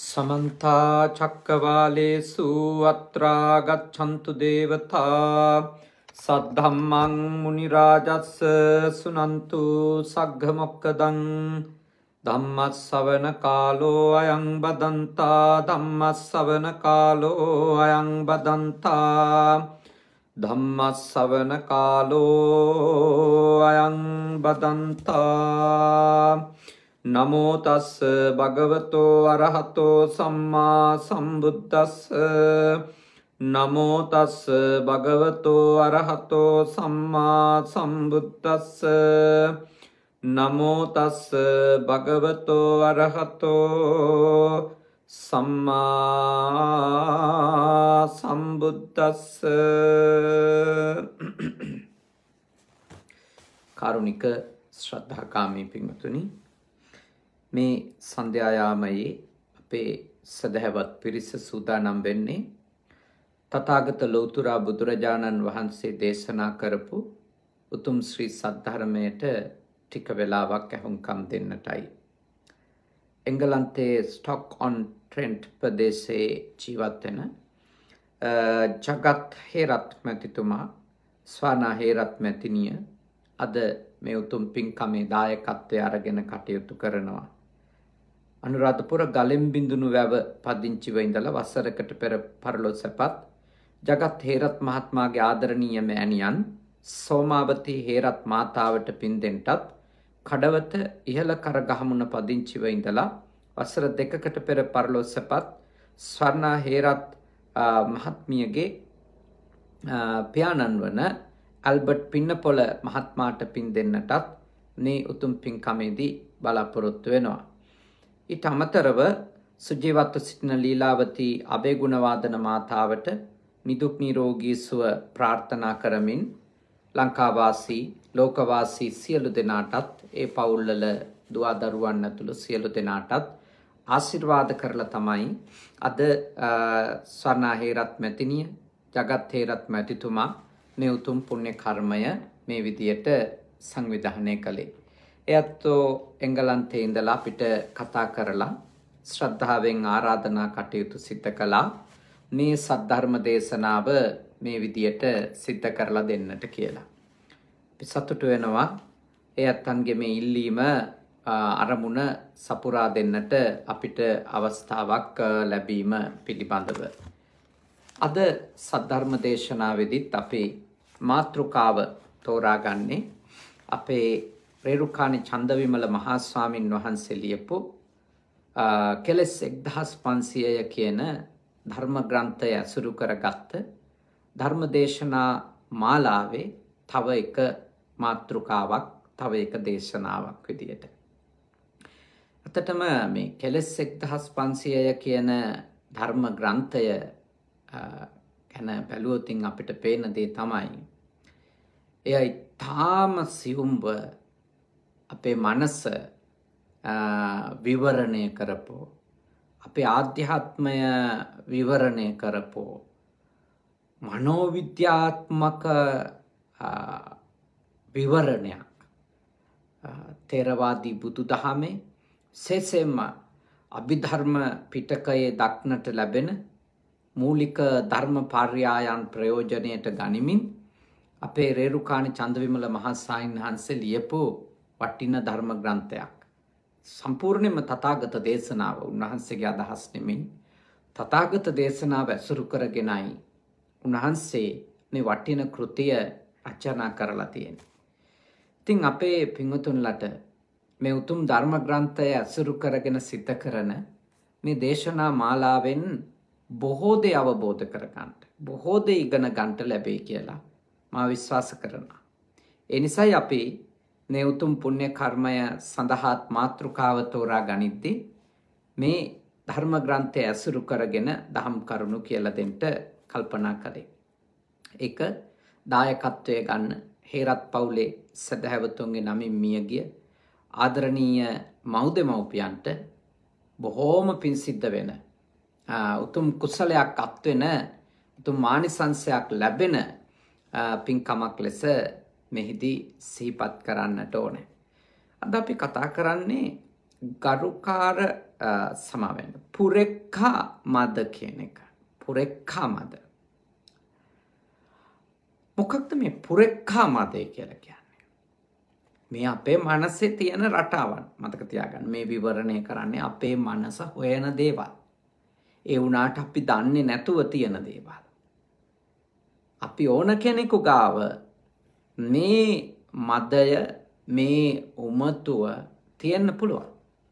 समन्ता चक्रवालेषु अत्रा गच्छन्तु देवता सद्धम्मं मुनिराजस्य सुनन्तु सग्गमोक्कदं धम्मस्सवन कालो अयं बदन्ता धम्मस्सवन कालो अयं बदन्ता धम्मस्सवन कालो अयं बदन्ता नमो तस् भगवतो अरहतो सम्मा सम्बुद्धस् नमो तस् भगवतो अरहतो सम्मा सम्बुद्धस् नमो तस् भगवतो अरहतो सम्मा सम्बुद्धस् कारुणिक श्रद्धाकामी पिंगतुनि මේ සන්ධ්‍යායාමයේ අපේ සදහවත් පිරිස සූදානම් වෙන්නේ තථාගත ලෞතර බුදුරජාණන් වහන්සේ දේශනා කරපු උතුම් ශ්‍රී සද්ධර්මයට ටික වෙලාවක් අහුම්කම් දෙන්නටයි. එංගලන්තයේ ස්ටොක් ඔන් ට්‍රෙන්ට් ප්‍රදේශයේ ජීවත් වෙන ජගත් හේරත් මැතිතුමා ස්වානා හේරත් මැතිණිය අද මේ උතුම් පින්කමේ දායකත්වය අරගෙන කටයුතු කරනවා. අනුරාධපුර ගලෙම්බිඳුණු වැව පදිංචිව ඉඳලා වසරකට පෙර පරලොස්සපත් ජගත් හේරත් මහත්මයාගේ ආදරණීය මෑණියන් සෝමාවතී හේරත් මාතාවට පින් දෙන්නටත් කඩවත ඉහළ කරගහමුණ පදිංචිව ඉඳලා වසර 2කට පෙර පරලොස්සපත් ස්වර්ණා හේරත් මහත්මියගේ පියාණන් වන ඇල්බර්ට් පින්නපොළ මහත්මයාට පින් දෙන්නටත් මේ උතුම් පින්කමේදී බලාපොරොත්තු වෙනවා. ඊට අමතරව සුජීවත්ව සිටින ලීලාවතී අබේගුණවාදන මාතාවට නිදුක් නිරෝගී සුව ප්‍රාර්ථනා කරමින් ලංකාවාසී ලෝකවාසී සියලු දෙනාටත් ඒ පවුල්වල දුවා දරුවන් ඇතුළු සියලු දෙනාටත් ආශිර්වාද කරලා තමයි අද ස්වර්ණා හේරත් මැතිණිය ජගත් හේරත් මැතිතුමා මේ උතුම් පුණ්‍ය කර්මය මේ විදියට සංවිධානය කළේ. එයත්ෝ එංගලන්තයේ ඉඳලා අපිට කතා කරලා ශ්‍රද්ධාවෙන් ආරාධනා කටයුතු සිද්ධ කළා. මේ සද්ධර්ම දේශනාව මේ විදියට සිද්ධ කරලා දෙන්නට කියලා. අපි සතුටු වෙනවා. එයත්න්ගේ මේ ඉල්ලීම අරමුණ සපුරා දෙන්නට අපිට අවස්ථාවක් ලැබීම පිළිබඳව. අද සද්ධර්ම දේශනාවේදීත් අපේ මාතෘකාව තෝරාගන්නේ අපේ රේරුකාණේ චන්දවිමල මහා ස්වාමින් වහන්සේ ලියපු කෙලස් 1500 කියන ධර්ම ග්‍රන්ථය අසුරු කරගත්ත ධර්ම දේශනා මාලාවේ තව එක මාතෘකාවක් තව එක දේශනාවක් විදියට. අතටම මේ කෙලස් 1500 කියන ධර්ම ග්‍රන්ථය ගැන බැලුවොතින් අපිට පේන දේ තමයි එයයි තාම සියුම්ව අපේ මනස විවරණය කරපෝ අපේ ආධ්‍යාත්මය විවරණය කරපෝ මනෝවිද්‍යාත්මක විවරණයක් තේරවාදී බුදුදහමේ සෙසෙම අභිධර්ම පිටකයේ දක්නට ලැබෙන මූලික ධර්ම පර්යායන් ප්‍රයෝජනයට ගනිමින් අපේ රේරුකාණේ චන්දවිමල මහා සාහිණහන්සේ ලියපු වටින ධර්ම ග්‍රන්ථයක්. සම්පූර්ණයෙන්ම තථාගත දේශනාව උන්වහන්සේගේ අදහස් නෙමෙයි. තථාගත දේශනාව ඇසුරු කරගෙනයි උන්වහන්සේ මේ වටින කෘතිය රචනා කරලා තියෙන්නේ. ඉතින් අපේ පින්වතුන්ලට මේ උතුම් ධර්ම ග්‍රන්ථය ඇසුරු කරගෙන සිද්ධ කරන මේ දේශනා මාලාවෙන් බොහෝ දේ අවබෝධ කරගන්න, බොහෝ දේ ඉගෙන ගන්නට ලැබෙයි කියලා මා විශ්වාස කරනවා. ඒ නිසායි අපි මේ උතුම් පුණ්‍ය කර්මය සඳහාත් මාතෘකාව තෝරා ගනිද්දී මේ ධර්ම ග්‍රන්ථය ඇසුරු කරගෙන දහම් කරුණු කියලා දෙන්න කල්පනා කළේ. ඒක දායකත්වයේ ගන්න හේරත් පවුලේ සදහැවතුන්ගේ නමින් මියගිය ආදරණීය මව්දෙමව්පියන්ට බොහෝම පින් සිද්ධ වෙන උතුම් කුසලයක් අත් වෙන උතුම් මානිසංසයක් ලැබෙන පින්කමක් ලෙස මෙහිදී සිහිපත් කරන්නට ඕනේ. අද අපි කතා කරන්නේ ගරුකාර සමාවෙන්න පුරෙක්ඛා මද කියන එක. පුරෙක්ඛා මද. මොකක්ද මේ පුරෙක්ඛා මදේ කියලා කියන්නේ? මේ අපේ මනසේ තියෙන රටාවන් මතක තියාගන්න. මේ විවරණය කරන්නේ අපේ මනස හොයන දේවල්. ඒ වුණාට අපි දන්නේ නැතුව තියෙන දේවල්. අපි ඕන කෙනෙකු ගාව මේ මදය මේ උමතුව තියෙන්න පුළුවන්.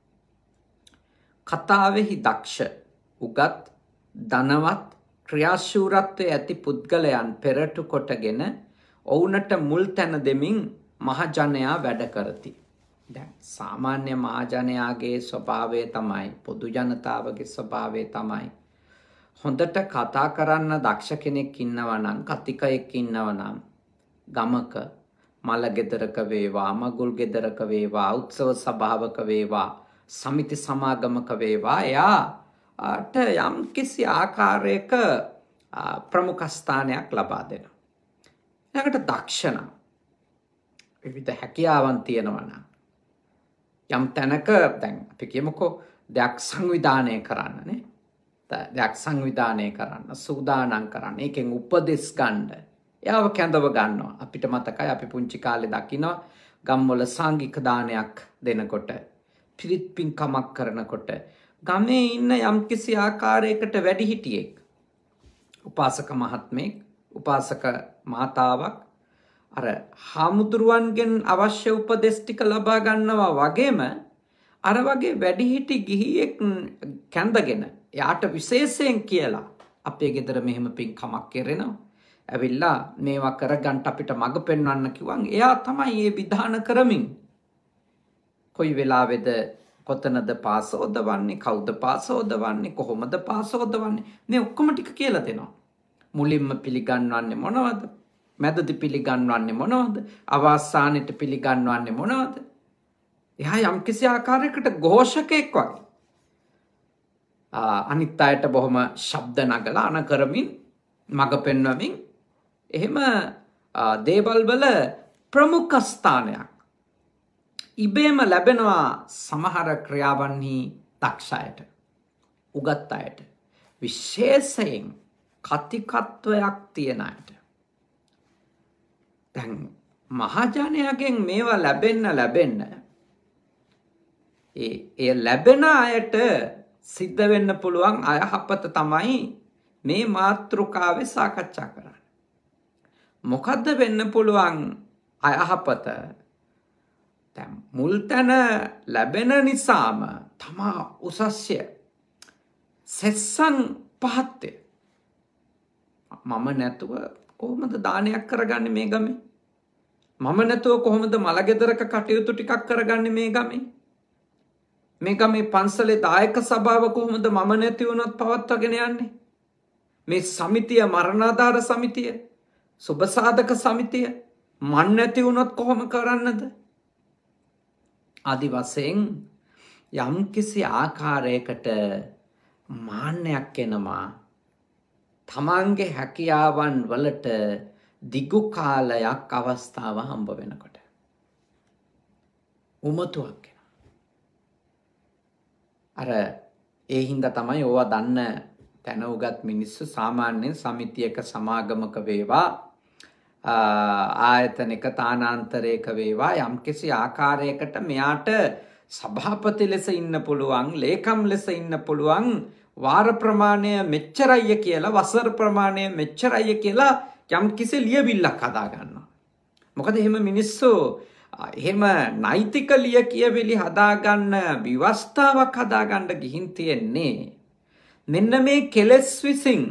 කතාවෙහි දක්ෂ උගත් ධනවත් ක්‍රියාශූරත්වයේ ඇති පුද්ගලයන් පෙරටු කොටගෙන ඔවුනට මුල් තැන දෙමින් මහජනයා වැඩ කරති. දැන් සාමාන්‍ය මහජනයාගේ ස්වභාවය තමයි පොදු ජනතාවගේ ස්වභාවය තමයි හොඳට කතා කරන්න දක්ෂ කෙනෙක් ඉන්නවා නම් කතිකයෙක් ඉන්නවා නම් ගමක මල ගෙදරක වේවා මගුල් ගෙදරක වේවා උත්සව සභාවක වේවා සමිති සමාගමක වේවා එයාට යම් කිසි ආකාරයක ප්‍රමුඛ ස්ථානයක් ලබා දෙනවා. ඊළඟට දක්ෂණ විවිධ හැකියාවන් තියෙනවා නම් යම් තැනක දැන් අපි කියමුකෝ දෙයක් සංවිධානය කරන්න නේ. දෙයක් සංවිධානය කරන්න සූදානම් කරන්න ඒකෙන් උපදෙස් ගන්න එයාව කැඳව ගන්නවා. අපිට මතකයි අපි පුංචි කාලේ දකිනවා ගම්වල සංඝික දානයක් දෙනකොට පිරිත් පින්කමක් කරනකොට ගමේ ඉන්න යම්කිසි ආකාරයකට වැඩිහිටියෙක් උපාසක මහත්මයෙක් උපාසක මාතාවක් අර හාමුදුරුවන්ගෙන් අවශ්‍ය උපදෙස් ටික ලබා ගන්නවා වගේම අර වගේ වැඩිහිටි ගිහියෙක් කැඳගෙන එයාට විශේෂයෙන් කියලා අපේ ගෙදර මෙහෙම පින්කමක් කරනවා. ඇවිල්ලා මේවා කරගන්න අපිට මඟ පෙන්වන්න කිව්වන් එයා තමයි මේ විධාන කරමින් කොයි වෙලාවේද කොතනද පාසෝදවන්නේ කවුද පාසෝදවන්නේ කොහොමද පාසෝදවන්නේ මේ ඔක්කොම ටික කියලා දෙනවා. මුලින්ම පිළිගන්වන්නේ මොනවද? මැදදී පිළිගන්වන්නේ මොනවද? අවසානෙට පිළිගන්වන්නේ මොනවද? එයා යම්කිසි ආකාරයකට ഘോഷකෙක් වගේ. අනිත් අයට බොහොම ශබ්ද නගලා අන කරමින් මඟ පෙන්වමින් එහෙම දේවල් වල ප්‍රමුඛ ස්ථානයක් ඉබේම ලැබෙනවා සමහර ක්‍රියාවන්හි දක්ෂ අයට උගත් අයට විශේෂයෙන් කතිකත්වයක් තියෙන අයට. දැන් මහජනයාගෙන් මේවා ලැබෙන්න ඒ ලැබෙන අයට සිද්ධ වෙන්න පුළුවන් අයහපත තමයි මේ මාතෘකාවේ සාකච්ඡා කරන්නේ. මොකද්ද වෙන්න පුළුවන් අයහපත? දැන් මුල් තැන ලැබෙන නිසාම තමා උසස්ය සෙස්සන් පහත්ය. මම නැතුව කොහොමද දානයක් කරගන්නේ මේ ගමේ? මම නැතුව කොහොමද මල ගෙදරක කටයුතු ටිකක් කරගන්නේ මේ ගමේ? මේ ගමේ පන්සලේ දායක සභාව කොහොමද මම නැති වුණොත් පවත්වාගෙන යන්නේ? මේ සමිතිය මරණාධාර සමිතිය සුබ සාධක සමිතිය මන් නැති වුණොත් කොහොම කරන්නද? ආදි වශයෙන් යම් කිසි ආකාරයකට මාන්නයක් එනවා තමන්ගේ හැකියාවන් වලට දිගු කාලයක් අවස්ථාව හම්බ වෙනකොට උමතුවක් එනවා. අර ඒ හින්දා තමයි ඕවා දන්න තැන උගත් මිනිස්සු සාමාන්‍යයෙන් සමිතියක සමාගමක වේවා ආයතනික තානාන්තරයක වේවා යම්කිසි ආකාරයකට මෙයාට සභාපති ලෙස ඉන්න පුළුවන් ලේකම් ලෙස ඉන්න පුළුවන් වාර ප්‍රමාණය මෙච්චරයි කියලා වසර ප්‍රමාණය මෙච්චරයි කියලා යම්කිසි ලියවිල්ලක් හදා ගන්නවා. මොකද එහෙම මිනිස්සු එහෙම නෛතික ලිය කියවිලි හදාගන්න ව්‍යවස්ථාවක් හදාගන්න ගිහින් තියෙන්නේ මෙන්න මේ කෙලෙස් විසින්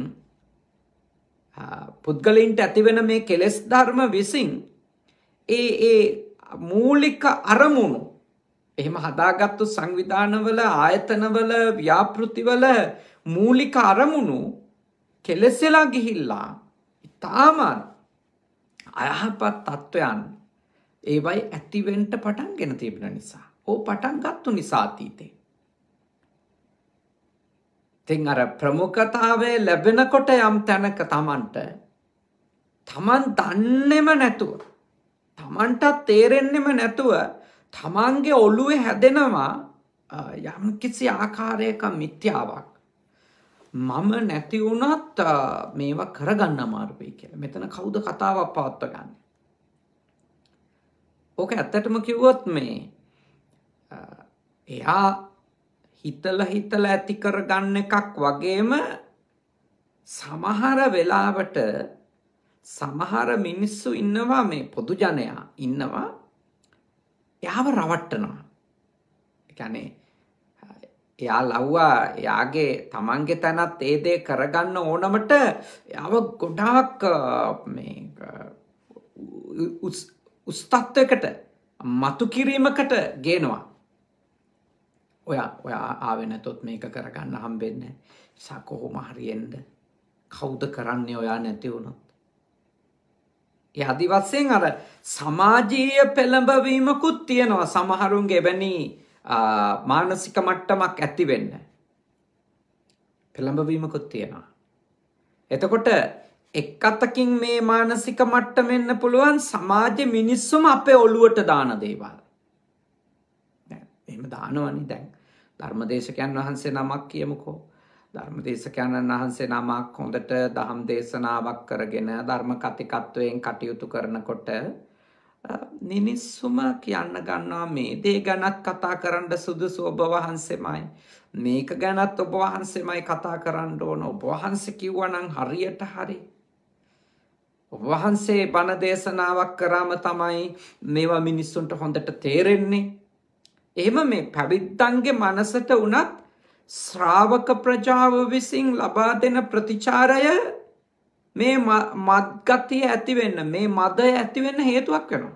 පුද්ගලයින්ට ඇතිවෙන මේ කෙලෙස් ධර්ම විසින් ඒ මූලික අරමුණු එහෙම හදාගත්තු සංවිධානවල ආයතනවල ව්‍යාපෘතිවල මූලික අරමුණු කෙලෙසලා ගිහිල්ලා ඊටාම අයහපත් තත්වයන් ඒවයි ඇතිවෙන්න පටන්ගෙන තිබෙන නිසා පටන් ගත්තු නිසා අතීතේ තින් අර ප්‍රමුඛතාවය ලැබෙනකොට යම් තැනක තමන්ට තමන් දන්නේම නැතුව තමන්ට තේරෙන්නෙම නැතුව තමන්ගේ ඔළුවේ හැදෙනවා යම් කිසි ආකාරයක මිත්‍යාවක් මම නැති වුණත් මේවා කරගන්න අමාරු වෙයි කියලා. මෙතන කවුද කතාවක් පවත්ව ගන්න? ඕක ඇත්තටම කිව්වොත් මේ එයා හිතලා ඇති කරගන්න එකක් වගේම සමහර වෙලාවට සමහර මිනිස්සු ඉන්නවා මේ පොදු ජනයා ඉන්නවා එයාව රවට්ටනවා. ඒ කියන්නේ එයා ලව්වා එයාගේ තමන්ගේ තැනත් ඒ දේ කරගන්න ඕනමට එයාව ගොඩාක් මේ උස් තත්වයකට මතු කිරීමකට ගේනවා. ඔයා ආවේ නැතොත් මේක කරගන්න හම්බෙන්නේ නැහැ. කොහොම හරියෙන්ද කවුද කරන්නේ ඔයා නැති වුණොත්? ඒ ආදි වශයෙන් අර සමාජීය පෙළඹවීමකුත් තියෙනවා සමහරුන්ගේ එවැනි මානසික මට්ටමක් ඇති වෙන්න. පෙළඹවීමකුත් තියෙනවා. එතකොට එක් අතකින් මේ මානසික මට්ටම වෙන්න පුළුවන් සමාජ මිනිස්සුම අපේ ඔළුවට දාන දේවල්. දැන් එහෙම දානවනේ. දැන් ධර්මදේශකයන් වහන්සේ නමක් කියමුකෝ. ධර්මදේශකයන් වහන්සේ නමක් හොඳට දහම් දේශනාවක් කරගෙන ධර්ම කතිකත්වයෙන් කටයුතු කරනකොට මිනිස්සුම කියන්න ගන්නවා මේ දේ ගැනත් කතා කරන්න සුදුසු ඔබ වහන්සේමයි. මේක ගැනත් ඔබ වහන්සේමයි කතා කරන්න ඕන. ඔබ වහන්සේ කිව්වනම් හරියට හරි. ඔබ වහන්සේ බණ දේශනාවක් කරාම තමයි මේවා මිනිස්සුන්ට හොඳට තේරෙන්නේ. එහෙම මේ පැවිද්දන්ගේ මනසට උනත් ශ්‍රාවක ප්‍රජාව විසින් ලබා දෙන ප්‍රතිචාරය මේ මත්ගතිය ඇති වෙන්න, මේ මදය ඇති වෙන්න හේතුවක් වෙනවා.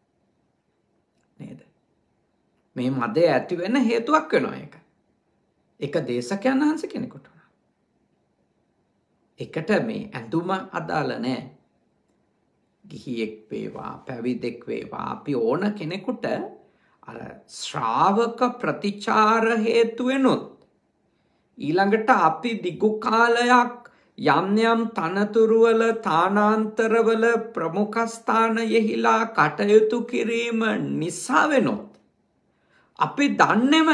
නේද? මේ මදය ඇති වෙන්න හේතුවක් වෙනවා ඒක. එක දේශකයන් වහන්සේ කෙනෙකුට උනා. එකට මේ ඇඳුම අදාළ නැහැ. ගිහියෙක් වේවා, පැවිදෙක් වේවා, අපි ඕන කෙනෙකුට අර ශ්‍රාවක ප්‍රතිචාර හේතු වෙනොත් ඊළඟට අපි දිගු කාලයක් යම් තනතුරුවල තානාන්තරවල ප්‍රමුඛ ස්ථානයෙහිලා කටයුතු කිරීම නිසා වෙනොත් අපි දන්නේම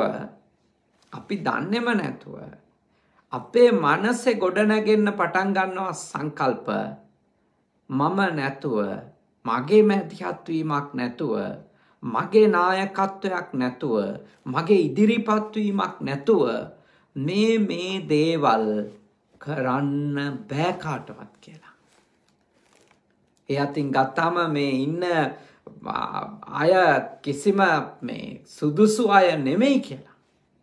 නැතුව අපේ මනසේ ගොඩනැගෙන්න පටන් ගන්නවා සංකල්ප. මම නැතුව, මගේ මැදිහත් වීමක් නැතුව, මගේ නායකත්වයක් නැතුව, මගේ ඉදිරිපත් වීමක් නැතුව මේ දේවල් කරන්න බෑ කාටවත් කියලා. ඒ අතින් ගත්තාම මේ ඉන්න අය කිසිම මේ සුදුසු අය නෙමෙයි කියලා.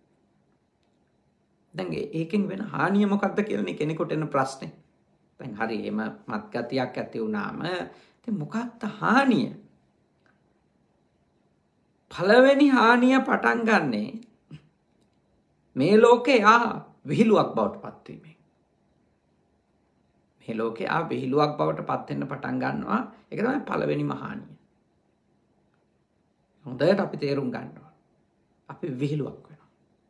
දැන් ඒකෙන් වෙන හානිය මොකක්ද කියලානේ කෙනෙකුට එන ප්‍රශ්නේ. දැන් හරි එහෙම මත්ගතියක් ඇති වුණාම ඉතින් මොකක්ද හානිය? පළවෙනි හානිය පටන් ගන්නේ මේ ලෝකේ විහිළුවක් බවට පත්වීමෙන්. මේ ලෝකේ විහිළුවක් බවට පත් වෙන්න පටන් ගන්නවා. ඒක තමයි පළවෙනිම හානිය. හොඳට අපි තේරුම් ගන්නවා. අපි විහිළුවක් වෙනවා.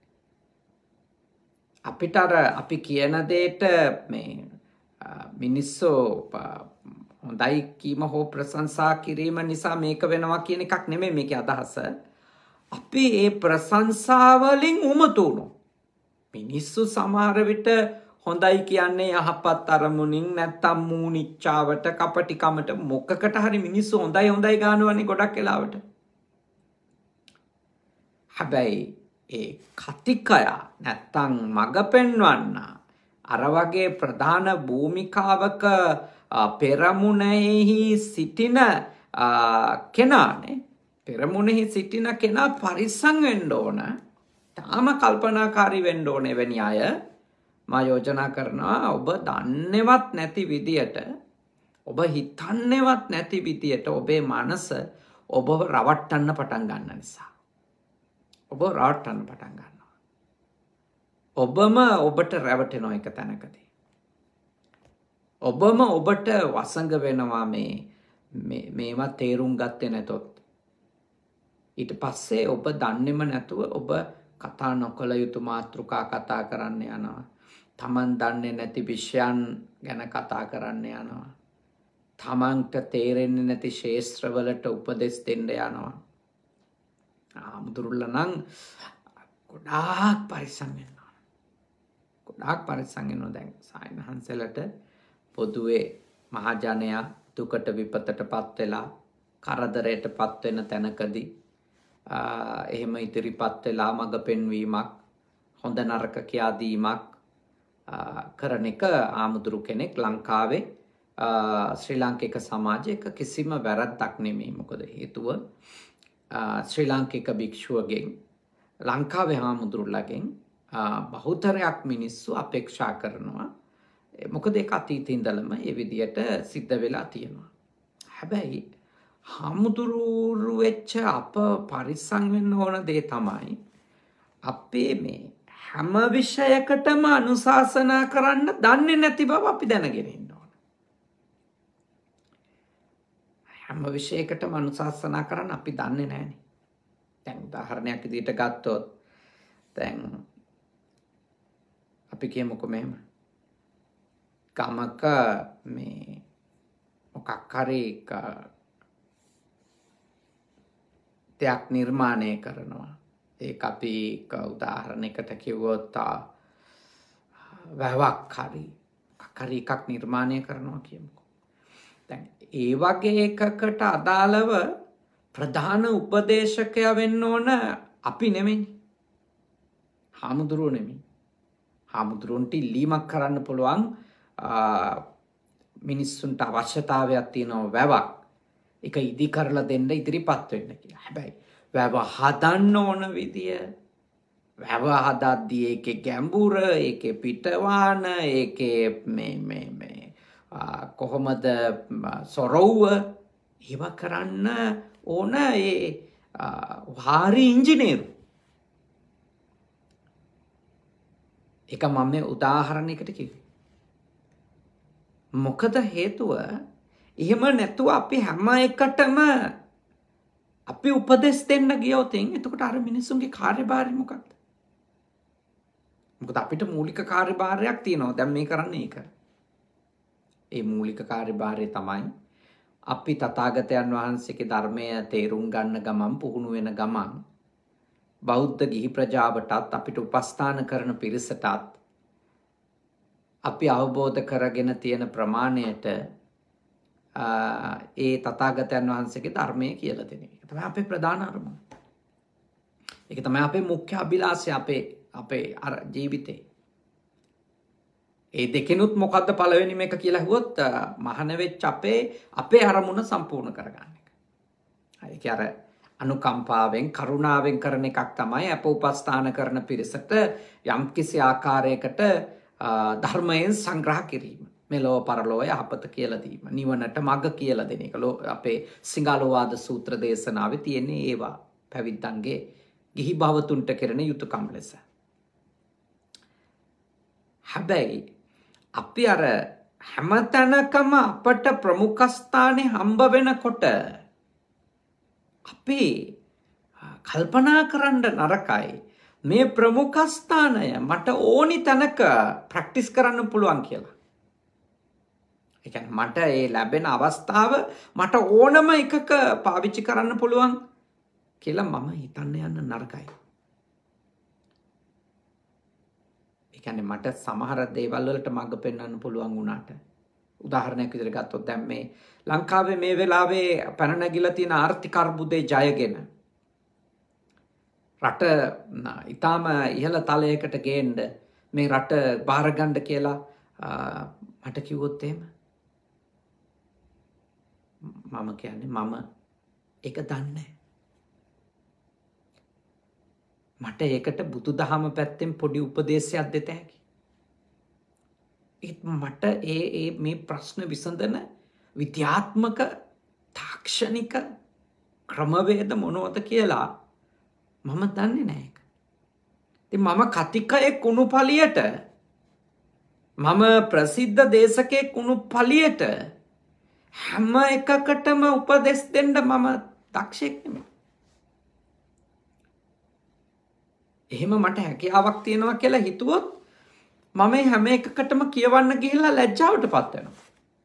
අපිට අපි කියන දෙයට මේ මිනිස්සු හොඳයි කීම හෝ ප්‍රශංසා කිරීම නිසා මේක වෙනවා කියන එකක් නෙමෙයි මේකේ අදහස. අපි ඒ ප්‍රශංසාවලින් උමතු වුණොත් මිනිස්සු සමහර විට හොඳයි කියන්නේ යහපත් අරමුණින් නැත්තම් මූනිච්චාවට කපටිකමට මොකකට හරි මිනිස්සු හොඳයි ගන්නවනේ ගොඩක් වෙලාවට. හැබැයි ඒ කතිකය නැත්තම් මඟ පෙන්වන්න අර වගේ ප්‍රධාන භූමිකාවක පෙරමුණෙහි සිටින කෙනානේ පෙරමුණෙහි සිටින කෙනා පරිස්සම් වෙන්න ඕන. තාම කල්පනාකාරී වෙන්න ඕන. එවැනි අය මා යෝජනා කරනවා ඔබ දන්නේවත් නැති විදියට, ඔබ හිතන්නේවත් නැති විදියට ඔබේ මනස ඔබ රවට්ටන්න පටන් ගන්න නිසා. ඔබ රවට්ටන්න පටන් ගන්නවා. ඔබම ඔබට රැවටෙනවා එක තැනකදී. ඔබම ඔබට වසඟ වෙනවා මේවා තේරුම් ගත්තේ නැතොත්. ඊට පස්සේ ඔබ දන්නේම නැතුව ඔබ කතා නොකළ යුතු මාතෘකා කතා කරන්න යනවා. තමන් දන්නේ නැති විෂයන් ගැන කතා කරන්න යනවා. තමන්ට තේරෙන්නේ නැති ශේෂ්ත්‍රවලට උපදෙස් දෙන්න යනවා. ආමුදුරුල්ල නම් ගොඩාක් පරිස්සම් වෙන්න ඕන. ගොඩාක් පරිස්සම් වෙනවා. දැන් සායනහන්සලට පොදුවේ මහජනයා දුකට විපතටපත් වෙලා කරදරයටපත් වෙන තැනකදී එහෙම ඉදිරිපත් වෙලා මඟ පෙන්වීමක් හොඳ නරක කියා දීමක් කරන එක ආමුදුරු කෙනෙක් ලංකාවේ ශ්‍රී ලාංකික සමාජයක කිසිම වැරද්දක් නෙමෙයි. මොකද හේතුව ශ්‍රී ලාංකික භික්ෂුවගෙන් ලංකාවේ හාමුදුරුවලගෙන් බහුතරයක් මිනිස්සු අපේක්ෂා කරනවා. මොකද ඒක අතීතේ ඉඳලම ඒ විදියට සිද්ධ වෙලා තියෙනවා. හැබැයි හාමුදුරුවරු වෙච්ච අප පරිස්සම් වෙන්න ඕන දේ තමයි අපේ මේ හැම විෂයකටම අනුශාසනා කරන්න දන්නේ නැති බව අපි දැනගෙන ඉන්න ඕන. හැම විෂයකටම අනුශාසනා කරන්න අපි දන්නේ නැහැනේ. දැන් උදාහරණයක් විදිහට ගත්තොත් දැන් අපි කියමුකෝ මෙහෙම ගමක මේ මොකක් හරි දෙයක් නිර්මාණය කරනවා. ඒක අපි උදාහරණයකට කිව්වොත් වැවක් හරි එකක් නිර්මාණය කරනවා කියමුකෝ. දැන් ඒ වගේ එකකට අදාළව ප්‍රධාන උපදේශකයා වෙන්න ඕන අපි නෙමෙයි. හාමුදුරුවෝ නෙමෙයි. හාමුදුරුවන්ට ඉල්ලීමක් කරන්න පුළුවන් මිනිස්සුන්ට අවශ්‍යතාවයක් තියෙනවා වැවක්. ඒක ඉදි කරලා දෙන්න ඉදිරිපත් වෙන්න කියලා. හැබැයි වැව හදන්න ඕන විදිය, වැව හදද්දී ඒකේ ගැඹුර, ඒකේ පිටවාන, ඒකේ මේ කොහොමද සොරවුව ඒව කරන්න ඕන ඒ වාරි ඉංජිනේරු. ඒක මම උදාහරණයකට කිව්වේ. මොකද හේතුව එහෙම නැතුව අපි හැම එකටම අපි උපදෙස් දෙන්න ගියොත් එතකොට අර මිනිස්සුන්ගේ කාර්යභාරය මොකක්ද? මොකද අපිට මූලික කාර්යභාරයක් තියෙනවා. දැන් මේ කරන්නේ ඒක. ඒ මූලික කාර්යභාරය තමයි අපි තථාගතයන් වහන්සේගේ ධර්මය තේරුම් ගන්න ගමන් පුහුණු වෙන ගමන් බෞද්ධ ගිහි ප්‍රජාවටත් අපිට උපස්ථාන කරන පිරිසටත් අපි අවබෝධ කරගෙන තියෙන ප්‍රමාණයට ඒ තථාගතයන් වහන්සේගේ ධර්මය කියලා දෙන එක තමයි අපේ ප්‍රධාන අරමුණ. ඒක තමයි අපේ මුඛ්‍ය අභිලාෂය අපේ අර ජීවිතේ. ඒ දෙකෙනුත් මොකද්ද පළවෙනිම එක කියලා හුවොත් මහාන වෙච්ච අපේ අරමුණ සම්පූර්ණ කරගන්න එක. ඒක අර අනුකම්පාවෙන් කරුණාවෙන් කරන එකක් තමයි අප උපස්ථාන කරන පිරිසට යම්කිසි ආකාරයකට ධර්මයෙන් සංග්‍රහ කිරීම. මෙලොව පරලොව යහපත කියලා දීම. නිවනට මඟ කියලා දෙන එක. අපේ සිංහලෝවාද සූත්‍ර දේශනාවේ තියෙන්නේ ඒවා. පැවිද්දන්ගේ ගිහි භවතුන්ට කරන යුතුයකම් ලෙස. හැබැයි අපි අර හැමතැනකම අපට ප්‍රමුඛස්ථානේ හම්බ වෙනකොට අපි කල්පනා කරන්න නරකයි. මේ ප්‍රමුඛස්ථානය මට ඕනි තැනක ප්‍රැක්ටිස් කරන්න පුළුවන් කියලා. ඒ කියන්නේ මට ඒ ලැබෙන අවස්ථාව මට ඕනම එකක පාවිච්චි කරන්න පුළුවන් කියලා මම හිතන්න යන්න නරකයි. ඒ කියන්නේ මට සමහර දේවල් වලට මඟ පෙන්වන්න පුළුවන් වුණාට උදාහරණයක් විදිහට ගත්තොත් දැන් මේ ලංකාවේ මේ වෙලාවේ පැන නැගිලා තියෙන ආර්ථික අර්බුදේ ජයගෙන රට ඊටාම ඉහළ තලයකට ගේන්න මේ රට බාර ගන්න කියලා මට කිව්වොත් එහෙම මම කියන්නේ මම ඒක දන්නේ මට ඒකට බුදුදහම පැත්තෙන් පොඩි උපදේශයක් දෙත හැකි. මට මේ ප්‍රශ්න විසඳන විද්‍යාත්මක තාක්ෂණික ක්‍රමවේද මොනවද කියලා මම දන්නේ නැහැ ඒක. ඉතින් මම කතිකයේ කුණු පලියට මම ප්‍රසිද්ධ දේශකයේ කුණු පලියට හැම එකකටම උපදෙස් දෙන්න මම දක්ෂෙක් නෙමෙයි. එහෙම මට හැකියාවක් තියෙනවා කියලා හිතුවොත් මම හැම එකකටම කියවන්න ගිහිල්ලා ලැජ්ජාවටපත් වෙනවා.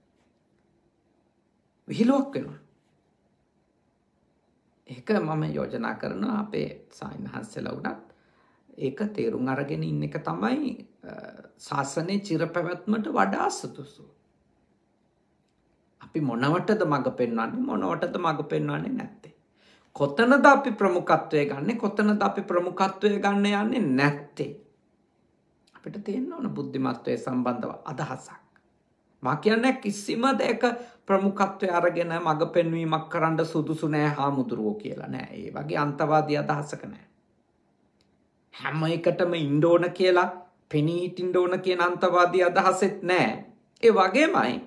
විහිළුවක් වෙනවා. ඒක මම යෝජනා කරනවා අපේ සායනහන්සලා උනත් ඒක තේරුම් අරගෙන ඉන්න එක තමයි ශාසනයේ චිරපැවැත්මට වඩා සුදුසු. අපි මොනවටද මඟ පෙන්වන්නේ මොනවටද මඟ පෙන්වන්නේ නැත්තේ. කොතනද අපි ප්‍රමුඛත්වය ගන්නෙ කොතනද අපි ප්‍රමුඛත්වය ගන්න යන්නේ නැත්තේ. අපිට තියෙන්න ඕන බුද්ධිමත්වයේ සම්බන්ධව අදහසක්. මා කියන්නේ කිසිම දෙයක ප්‍රමුඛත්වය අරගෙන මඟ පෙන්වීමක් කරන්න සුදුසු නෑ හාමුදුරුවෝ කියලා නෑ. ඒ වගේ අන්තවාදී අදහසක නෑ. හැම එකටම ඉන්න ඕන කියලා පෙනී හිටින්න ඕන කියන අන්තවාදී අදහසෙත් නෑ. ඒ වගේමයි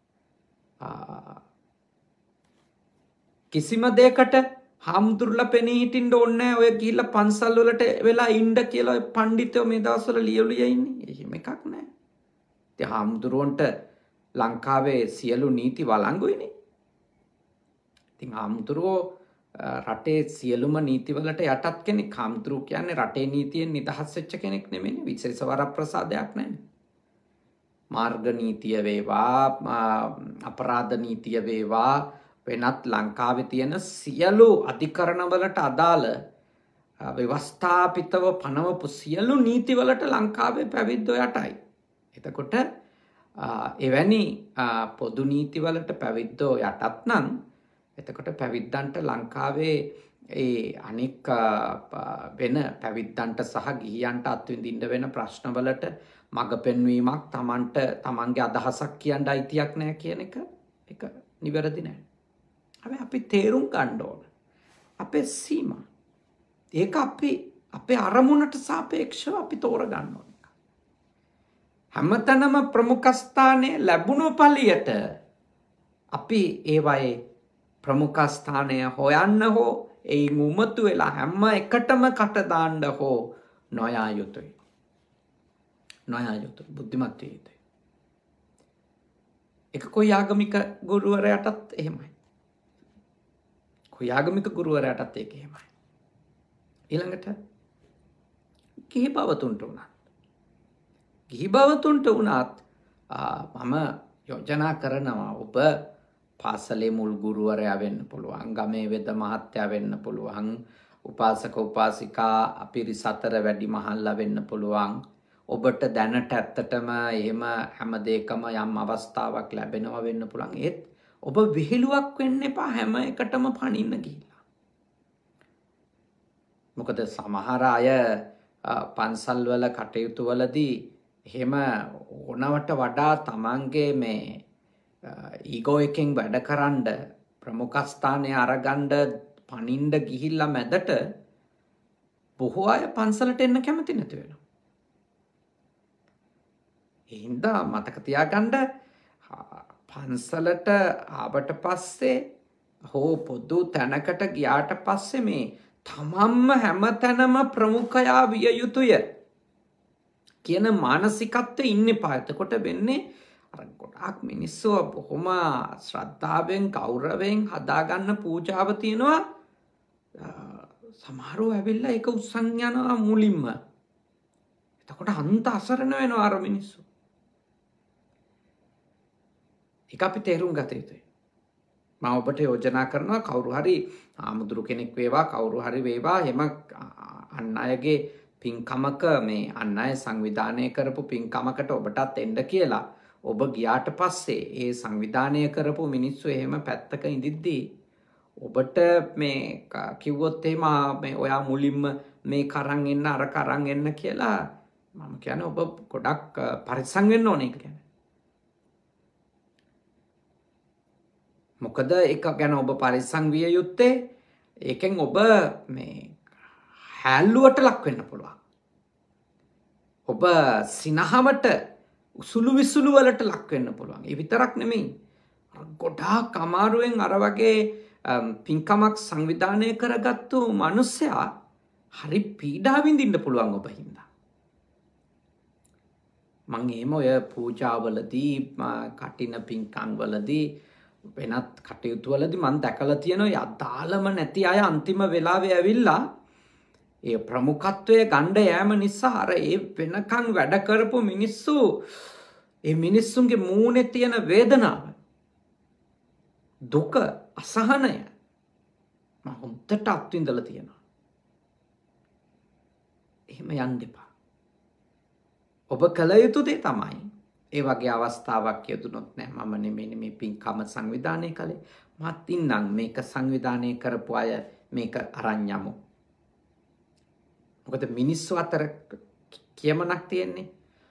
කිසිම දෙයකට හාමුදුරුවෝ පෙනී හිටින්න ඕනේ නෑ. ඔය ගිහිල්ලා පන්සල් වලට වෙලා ඉන්න කියලා ඔය පඬිතුයෝ මේ දවස්වල ලියලිය ඉන්නේ. එහෙම එකක් නෑ. ඉතින් හාමුදුරුවන්ට ලංකාවේ සියලු නීති වළංගුයිනේ. ඉතින් හාමුදුරුවෝ රටේ සියලුම නීතිවලට යටත් කෙනෙක්. හාමුදුරුවෝ කියන්නේ රටේ නීතියෙන් නිදහස් වෙච්ච කෙනෙක් නෙමෙයිනේ. විශේෂ වරප්‍රසාදයක් නැහැ. මාර්ග නීතිය වේවා අපරාධ නීතිය වේවා වෙනත් ලංකාවේ තියෙන සියලු අධිකරණවලට අදාළ ව්‍යවස්ථාපිතව පනවපු සියලු නීතිවලට ලංකාවේ පැවිද්දෝ යටයි. එතකොට එවැනි පොදු නීතිවලට පැවිද්දෝ යටත් නම් එතකොට පැවිද්දන්ට ලංකාවේ ඒ අනික් වෙන පැවිද්දන්ට සහ ගිහියන්ට අත්විඳින්න වෙන ප්‍රශ්නවලට මඟ පෙන්වීමක් තමන්ගේ අදහසක් කියන්න අයිතියක් නැහැ කියන එක නිවැරදි නැහැ. හැබැයි අපි තේරුම් ගන්න ඕන අපේ සීමා. ඒක අපේ අරමුණට සාපේක්ෂව අපි තෝරගන්න ඕන. හැමතැනම ප්‍රමුඛස්ථානය ලැබුණු පළියට අපි ඒවයේ ප්‍රමුඛස්ථානය හොයන්න හෝ එයින් උමතු වෙලා හැම එකටම කට දාන්න හෝ නොයා යුතුයි. බුද්ධිමත් විය යුතුයි. ඒක කොයි ආගමික ගුරුවරයාටත් එහෙමයි. කොයි ආගමික ගුරුවරයාටත් ඒක එහෙමයි. ඊළඟට ගිහි බවතුන්ට උනත් මම යෝජනා කරනවා ඔබ පාසලේ මුල් ගුරුවරයා වෙන්න පුළුවන්, ගමේ වෙද මහත්තයා වෙන්න පුළුවන්, උපාසක උපාසිකා අපිරිස අතර වැඩි මහල්ලා වෙන්න පුළුවන්. ඔබට දැනට ඇත්තටම එහෙම හැම දෙයකම යම් අවස්ථාවක් ලැබෙනවා වෙන්න පුළුවන්. ඒත් ඔබ විහිළුවක් වෙන්න එපා හැම එකටම පනින්න ගිහිල්ලා. මොකද සමහර අය පන්සල් වල කටයුතු වලදී එහෙම ඕනවට වඩා තමන්ගේ මේ ඊගෝ එකෙන් වැඩ කරන්න ප්‍රමුඛස්ථානය අරගන්න පනින්න ගිහිල්ලා මැදට බොහෝ අය පන්සලට එන්න කැමති නැති වෙනවා. ඒ හින්දා මතක තියාගන්න පන්සලට ආවට පස්සේ හෝ පොදු තැනකට ගියාට පස්සේ මේ තමන්ම හැමතැනම ප්‍රමුඛයා විය යුතුය කියන මානසිකත්වයේ ඉන්න එපා. එතකොට වෙන්නේ අර ගොඩාක් මිනිස්සු බොහොම ශ්‍රද්ධාවෙන් ගෞරවයෙන් හදාගන්න පූජාව තියෙනවා. සමහරව ඇවිල්ලා ඒක උස්සන් යනවා මුලින්ම. එතකොට අන්ත අසරණ වෙනවා අර මිනිස්සු. ඒක අපි තේරුම් ගත යුතුයි. මම ඔබට යෝජනා කරනවා කවුරු හරි ආමුදුරු කෙනෙක් වේවා කවුරු හරි වේවා එහෙම අන් අයගේ පින්කමක මේ අන් අය සංවිධානය කරපු පින්කමකට ඔබටත් එන්න කියලා ඔබ ගියාට පස්සේ ඒ සංවිධානය කරපු මිනිස්සු එහෙම පැත්තක ඉඳිද්දී ඔබට මේ කිව්වොත් එහෙම මේ ඔයා මුලින්ම මේ කරන් එන්න අර කරන් එන්න කියලා මම කියන්නේ ඔබ ගොඩක් පරිස්සම් වෙන්න ඕනේ කියන්නේ. මොකද ඒක ගැන ඔබ පරිස්සම් විය යුත්තේ ඒකෙන් ඔබ මේ හැල්ලුවට ලක් වෙන්න පුළුවන්. ඔබ සිනහවට උසුළු විසුළු වලට ලක් වෙන්න පුළුවන්. ඒ විතරක් නෙමෙයි. ගොඩාක් අමාරුවෙන් අර වගේ පින්කමක් සංවිධානය කරගත්තු මිනිස්සයා හරි පීඩා විඳින්න පුළුවන් ඔබ හින්දා. මම එහෙම ඔය පූජාවලදී කටින පින්කම් වලදී වෙනත් කටයුතු වලදී මම දැකලා තියෙනවා යදාලම නැති අය අන්තිම වෙලාවේ ඇවිල්ලා ඒ ප්‍රමුඛත්වයේ ගණ්ඩ යෑම නිසා අර ඒ වෙනකන් වැඩ කරපු මිනිස්සු ඒ මිනිස්සුන්ගේ මූණේ තියෙන වේදනාව දුක අසහනය මම හොඳට අත්විඳලා තියෙනවා. එහෙම යන්න එපා. ඔබ කළ යුතු දේ තමයි ඒ වගේ අවස්ථාවක් යෙදුනොත් නෑ මම නෙමෙයි මේ පින්කම සංවිධානය කළේ. මත් ඉන්නම් මේක සංවිධානය කරපු අය මේක අරන් යමු. මොකද මිනිස්සු අතර කියමනක් තියෙන්නේ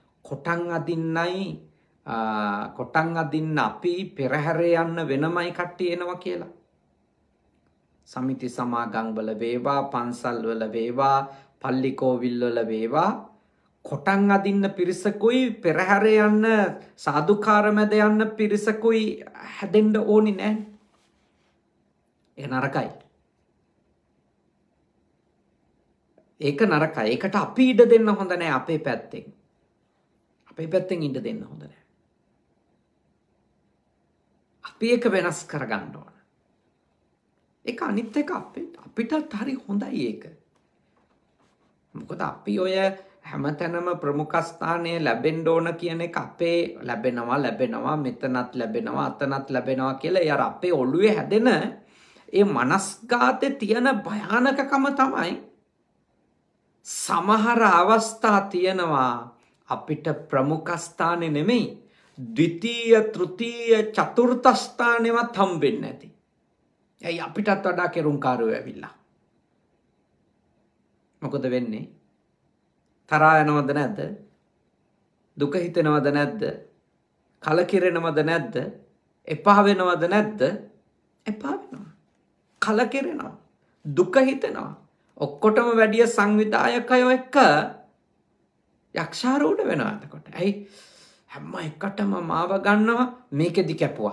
කොටන් අදින්න අපි පෙරහැර යන්න වෙනමයි කට්ටිය එනවා කියලා. සමිති සමාගම් වල වේවා, පන්සල් වල වේවා, පල්ලි කෝවිල් වල වේවා කොටන් අදින්න පිරිසකුයි පෙරහැර යන්න සාදුකාර මැද යන්න පිරිසකුයි හැදෙන්න ඕනි නෑ. ඒක නරකයි. ඒක නරකයි. ඒකට අපි ඉඩ දෙන්න හොඳ නෑ අපේ පැත්තෙන්. අපේ පැත්තෙන් ඉඩ දෙන්න හොඳ නෑ. අපි ඒක වෙනස් කරගන්න ඕන. ඒක අනිත් එක අපිටත් හරි හොඳයි ඒක. මොකද අපි ඔය හැමතැනම ප්‍රමුඛස්ථානය ලැබෙන්න ඕන කියන එක අපේ ලැබෙනවා මෙතනත් ලැබෙනවා අතනත් ලැබෙනවා කියලා ඒ අර අපේ ඔළුවේ හැදෙන ඒ මනස්ගතේ තියෙන භයානකකම තමයි සමහර අවස්ථා තියෙනවා අපිට ප්‍රමුඛස්ථානේ නෙමෙයි ද්විතීය තෘතීය චතුර්ථ ස්ථානෙවත් හම්බෙන්නේ නැති. ඇයි අපිටත් වඩා කෙරුම්කාරයෝ ඇවිල්ලා. මොකද වෙන්නේ? තරහා යනවද නැද්ද? දුක හිතෙනවද නැද්ද? කලකිරෙනවද නැද්ද? එපා වෙනවද නැද්ද? එපා වෙනවා. කලකිරෙනවා. දුක හිතෙනවා. ඔක්කොටම වැඩිය සංවිධායකයෝ එක්ක යක්ෂාරූඪ වෙනවා එතකොට. ඇයි හැම එකටම මාව ගන්නවා මේකෙදි කැපුවා.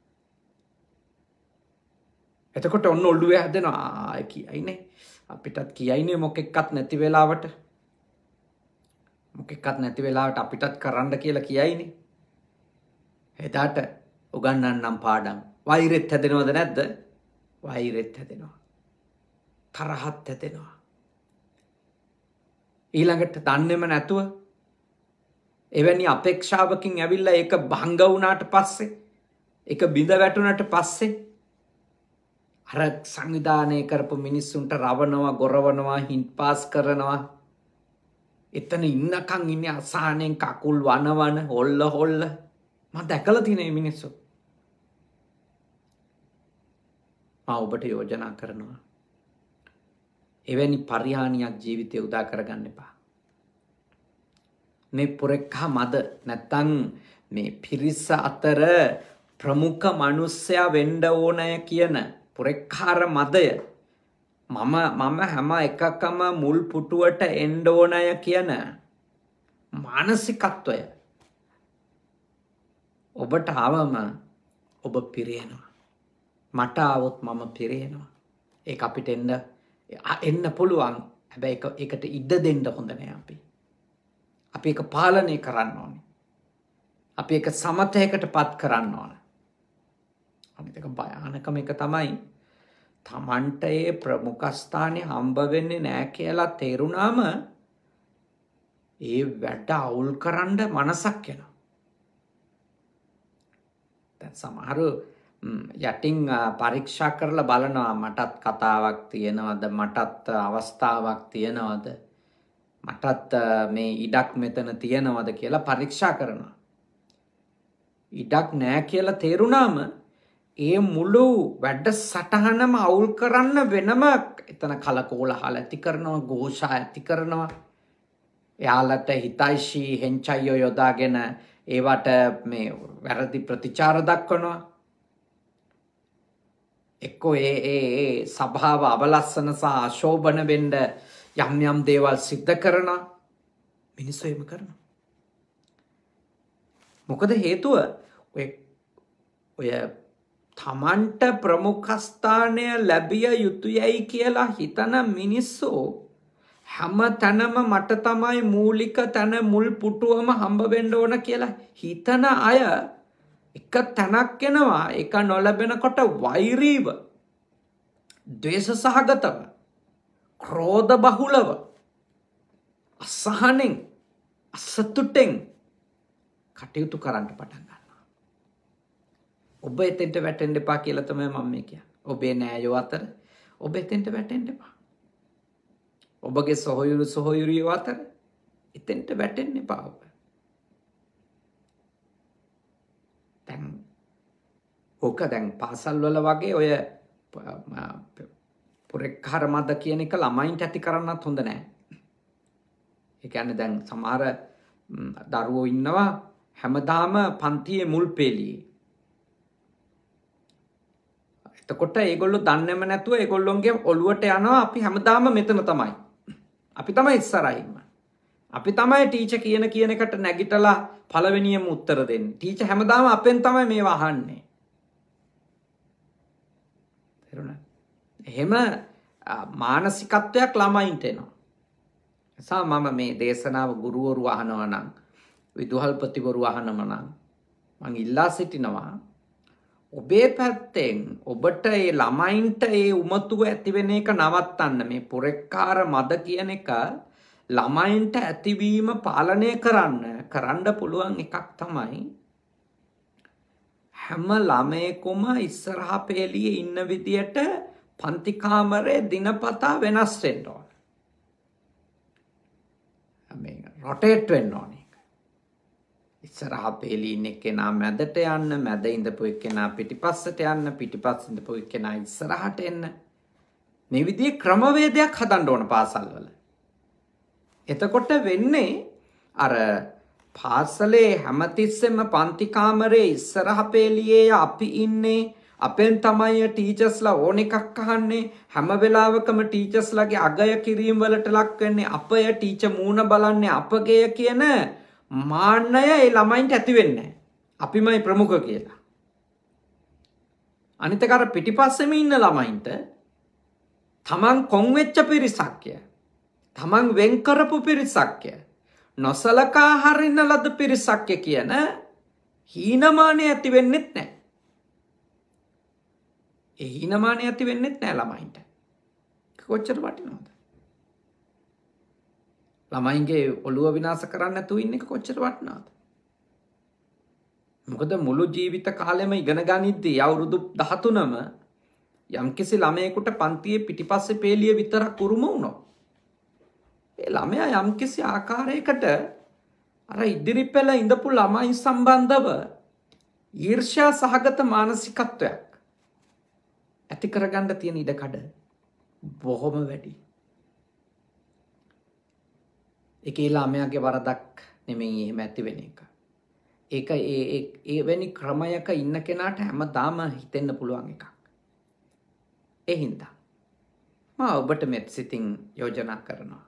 එතකොට ඔන්න ඔළුවේ හැදෙනවා කියයිනේ. අපිටත් කියයිනේ මොකෙක්වත් නැති වෙලාවට. මොකෙක්වත් නැති වෙලාවට අපිටත් කරන්න කියලා කියයිනේ. එදාට උගන්වන්නම් පාඩම්. වෛරෙත් හැදෙනවද නැද්ද? වෛරෙත් හැදෙනවා. තරහත් හැදෙනවා. ඊළඟට දන්නේම නැතුව එවැනි අපේක්ෂාවකින් ඇවිල්ලා ඒක භංග වුණාට පස්සේ ඒක බිඳ වැටුණාට පස්සේ අර සංවිධානය කරපු මිනිස්සුන්ට රවනවා, ගොරවනවා, හින්ට් පාස් කරනවා. එතන ඉන්නකන් ඉන්නේ අසහනෙන් කකුල් වනවන, හොල්ල. මම දැකලා තියෙන මේ මිනිස්සු. මම ඔබට යෝජනා කරනවා. එවැනි පරිහානියක් ජීවිතේ උදා කරගන්න එපා. මේ පුරෙක්කා මද නැත්තම් මේ පිරිස අතර ප්‍රමුඛ මිනිස්සයා වෙන්න ඕනය කියන පුරෙක්කාර මදය මම හැම එකකම මුල් පුටුවට එන්න ඕනය කියන මානසිකත්වය ඔබට ආවම ඔබ පිරෙනවා. මට ආවොත් මම පිරෙනවා. ඒක අපිට එන්න පුළුවන්. හැබැයි ඒකට ඉඩ දෙන්න හොඳ නෑ අපි. අපි ඒක පාලනය කරන්න ඕනේ. අපි ඒක සමතයකට පත් කරන්න ඕන. අනිත් එක භයානකම එක තමයි තමන්ට ඒ ප්‍රමුඛස්ථානේ හම්බ වෙන්නේ නෑ කියලා තේරුණාම ඒ වැඩ අවුල් කරන්න මනසක් එනවා. දැන් සමහරු යටින් පරීක්ෂා කරලා බලනවා මටත් කතාවක් තියෙනවද, මටත් අවස්ථාවක් තියෙනවද, මටත් මේ ඉඩක් මෙතන තියෙනවද කියලා පරීක්ෂා කරනවා. ඉඩක් නෑ කියලා තේරුණාම ඒ මුළු වැඩ සටහනම අවුල් කරන්න වෙනම එතන කලකෝලහල ඇති කරනවා, ഘോഷා ඇති කරනවා. එයාලට හිතයිෂී හෙන්චයියෝ යොදාගෙන ඒවට මේ වැරදි ප්‍රතිචාර දක්වනවා. එක්කෝ ඒ සභාව අවලස්සන සහ අශෝභන වෙන්න යම් දේවල් සිද්ධ කරනවා. මිනිස්සු එහෙම කරනවා. මොකද හේතුව ඔය තමන්ට ප්‍රමුඛස්ථානය ලැබිය යුතුයයි කියලා හිතන මිනිස්සු හැම තැනම මට තමයි මූලික තැන මුල් පුටුවම හම්බ වෙන්න ඕන කියලා හිතන අය එක තැනක් එනවා. ඒක නොලැබෙනකොට වෛරීව, ද්වේෂ සහගතව, ක්‍රෝධ බහුලව, අසහනෙන්, අසතුටෙන් කටයුතු කරන්න පටන් ගන්නවා. ඔබ එතෙන්ට වැටෙන්න එපා කියලා තමයි මම මේ කියන්නේ. ඔබේ නෑයෝ අතර ඔබ එතෙන්ට වැටෙන්න එපා. ඔබගේ සොහොයුරු සොහොයුරියෝ අතර එතෙන්ට වැටෙන්න එපා ඔබ. දැන් ඕක දැන් පාසල් වල වගේ ඔය පුරෙක්කාර මද කියන එක ළමයින්ට ඇති කරන්නත් හොඳ නැහැ. ඒ කියන්නේ දැන් සමහර දරුවෝ ඉන්නවා හැමදාම පන්තියේ මුල් පෙළියේ. එතකොට ඒගොල්ලෝ දන්නේම නැතුව ඒගොල්ලොන්ගේ ඔළුවට යනවා අපි හැමදාම මෙතන තමයි. අපි තමයි ඉස්සරහින්ම. අපි තමයි ටීචර් කියන එකට නැගිටලා පළවෙනියම උත්තර දෙන්නේ. ටීචර් හැමදාම අපෙන් තමයි මේවා අහන්නේ. තේරුණා? එහෙම මානසිකත්වයක් ළමයින්ට එනවා. නිසා මම මේ දේශනාව ගුරුවරු අහනවා නම් විදුහල්පතිවරු අහනම නම් මං ඉල්ලා සිටිනවා ඔබේ පැත්තෙන් ඔබට ඒ ළමයින්ට ඒ උමතුව ඇතිවෙන එක නවත්තන්න. මේ පුරෙක්කාර මද කියන එක ළමයින්ට ඇතිවීම පාලනය කරන්න පුළුවන් එකක් තමයි හැම ළමයෙකුම ඉස්සරහා පෙළියේ ඉන්න විදියට පන්ති කාමරේ දිනපතා වෙනස් වෙන්න ඕන. මේ රොටේට් වෙන්න ඕනේ. ඉස්සරහා පෙළියේ ඉන්න කෙනා මැදට යන්න, මැද ඉඳපු කෙනා පිටිපස්සට යන්න, පිටිපස්ස ඉඳපු කෙනා ඉස්සරහට එන්න. මේ විදිහේ ක්‍රමවේදයක් හදන්න ඕන පාසල්වල. එතකොට වෙන්නේ අර පාසලේ හැමතිස්සෙම පන්ති කාමරේ ඉස්සරහ පෙළියේ අපි ඉන්නේ, අපෙන් තමයි ටීචර්ස්ලා ඕන එකක් අහන්නේ, හැම වෙලාවකම ටීචර්ස්ලාගේ අගය කිරීම වලට ලක් වෙන්නේ, අපය ටීචර් මූණ බලන්නේ අපගේ කියන මාන්නය ඒ ළමයින්ට ඇති වෙන්නේ. අපිමයි ප්‍රමුඛ කියලා. අනිත් එක අර පිටිපස්සෙම ඉන්න ළමයින්ට තමන් කොන් වෙච්ච පිරිසක්ය, තමන් වෙන් කරපු පිරිසක්ය, නොසලකා හරින ලද පිරිසක්ය කියන හීනමානය ඇති වෙන්නෙත් නැහැ. ඒ හීනමානය ඇති වෙන්නෙත් නැහැ ළමයින්ට. කොච්චර වටිනවද? ළමයින්ගේ ඔළුව විනාශ කරන්න නැතුව ඉන්න එක කොච්චර වටිනවද? මොකද මුළු ජීවිත කාලෙම ඉගෙන ගනිද්දී අවුරුදු 13ම යම්කිසි ළමයෙකුට පන්තියේ පිටිපස්සේ පෙළිය විතරක් උරුම වුණොත් ඒ ළමයා යම්කිසි ආකාරයකට අර ඉදිරි පෙළ ඉඳපු ළමයි සම්බන්ධව ඊර්ෂ්‍යා සහගත මානසිකත්වයක් ඇති කරගන්න තියෙන ඉඩකඩ බොහොම වැඩි. ඒකේ ළමයාගේ වරදක් නෙමෙයි එහෙම ඇති වෙන එක. ඒක ඒ වෙනි ක්‍රමයක ඉන්න කෙනාට හැමදාම හිතෙන්න පුළුවන් එකක්. ඒ හින්දා මම ඔබට මෙත් සිතින් යෝජනා කරනවා.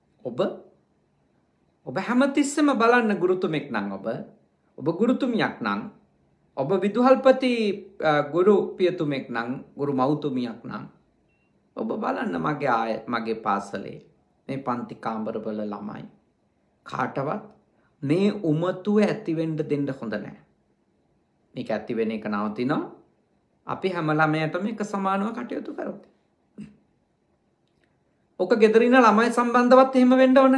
ඔබ හැමතිස්සෙම බලන්න ගුරුතුමෙක් නම් ඔබ ගුරුතුමියක් නම්, ඔබ විදුහල්පති ගුරු පියතුමෙක් නම්, ගුරු මව්තුමියක් නම් ඔබ බලන්න මගේ පාසලේ මේ පන්ති කාමරවල ළමයි කාටවත් මේ උමතුව ඇති වෙන්න දෙන්න හොඳ නැහැ. මේක ඇති වෙන එක නවතිනවා අපි හැම ළමයටම එක සමානව කටයුතු කරොත්. ඔක ගෙදර ඉන්න ළමයි සම්බන්ධවත් එහෙම වෙන්න ඕනනේ.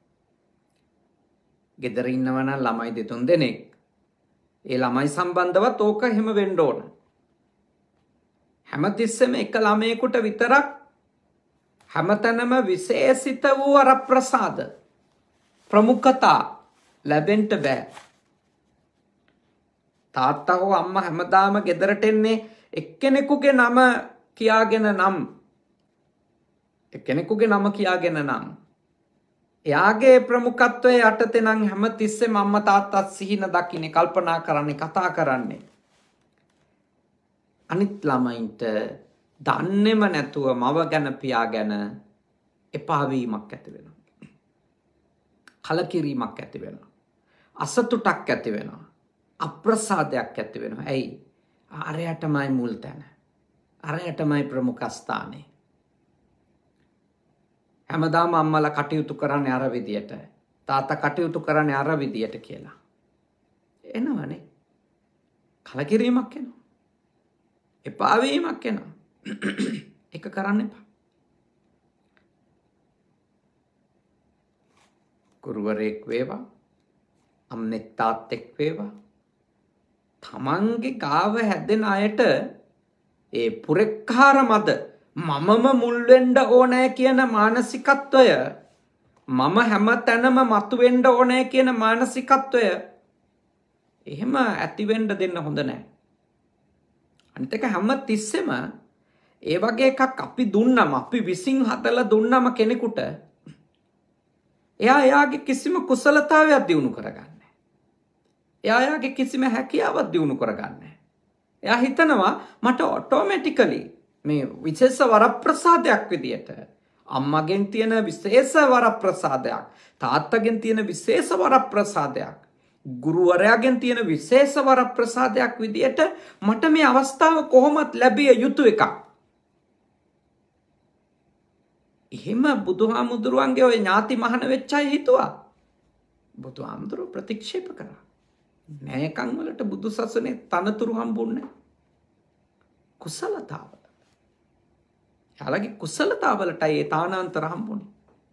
ගෙදර ඉන්නව නම් ළමයි දෙතුන් දෙනෙක්, ඒ ළමයි සම්බන්ධවත් ඕක එහෙම වෙන්න ඕන. හැමතිස්සෙම එක ළමයෙකුට විතරක් හැමතැනම විශේෂිත වූ අර ප්‍රසාද ප්‍රමුඛතා ලැබෙන්න බෑ. තාත්තා හෝ අම්මා හැමදාම ගෙදරට එන්නේ එක්කෙනෙකුගේ නම කියාගෙන නම් එයාගේ ප්‍රමුඛත්වයේ යටතේ නම් හැමතිස්සෙම අම්මා තාත්තා සිහින දකින්නේ, කල්පනා කරන්නේ, කතා කරන්නේ. අනිත් ළමයින්ට දන්නේම නැතුව මව ගැන පියා ගැන එපා වීමක් ඇති වෙනවා. කලකිරීමක් ඇති වෙනවා. අසතුටක් ඇති වෙනවා. අප්‍රසාදයක් ඇති වෙනවා. ඇයි? අරයටමයි මුල් තැන. අරයටමයි ප්‍රමුඛ ස්ථානේ. හැමදාම අම්මලා කටයුතු කරන්නේ අර විදියට, තාත්තා කටයුතු කරන්නේ අර විදියට කියලා. එනවනේ. කලකිරීමක් එනවා. එපා වීමක් එනවා. ඒක කරන්න එපා. ගුරුවරයෙක් වේවා, අම්මෙක් තාත්තෙක් වේවා, තමන්ගේ ගාව හැදෙන අයට ඒ පුරෙක්කාර මද මමම මුල් වෙන්න ඕනේ කියන මානසිකත්වය, මම හැම තැනම මතු වෙන්න ඕනේ කියන මානසිකත්වය එහෙම ඇති වෙන්න දෙන්න හොඳ නැහැ. අනිත් එක හැම තිස්සෙම ඒ වගේ එකක් අපි දුන්නම, අපි විසින් හදලා දුන්නම කෙනෙකුට එයාගේ කිසිම කුසලතාවයක් දිනු කරගන්නේ. එයාගේ කිසිම හැකියාවක් දිනු කරගන්නේ. එයා හිතනවා මට ඔටෝමැටිකලි මේ විශේෂ වරප්‍රසාදයක් විදියට අම්මගෙන් තියෙන විශේෂ වරප්‍රසාදයක්, තාත්තගෙන් තියෙන විශේෂ වරප්‍රසාදයක්, ගුරුවරයාගෙන් තියෙන විශේෂ වරප්‍රසාදයක් විදියට මට මේ අවස්ථාව කොහොමත් ලැබිය යුතු එකක්. එහෙම බුදුහාමුදුරුවන්ගේ ඔය ඥාති මහන වෙච්ච අය හිතුවා. බුදුහාමුදුරුවෝ ප්‍රතික්ෂේප කරා. නෑකම් වලට බුදු සසුනේ තනතුරු හම්බුන්නේ කුසලතාව. යාළගේ කුසලතාවලටයි ඒ තානාන්තර හම්බුනේ.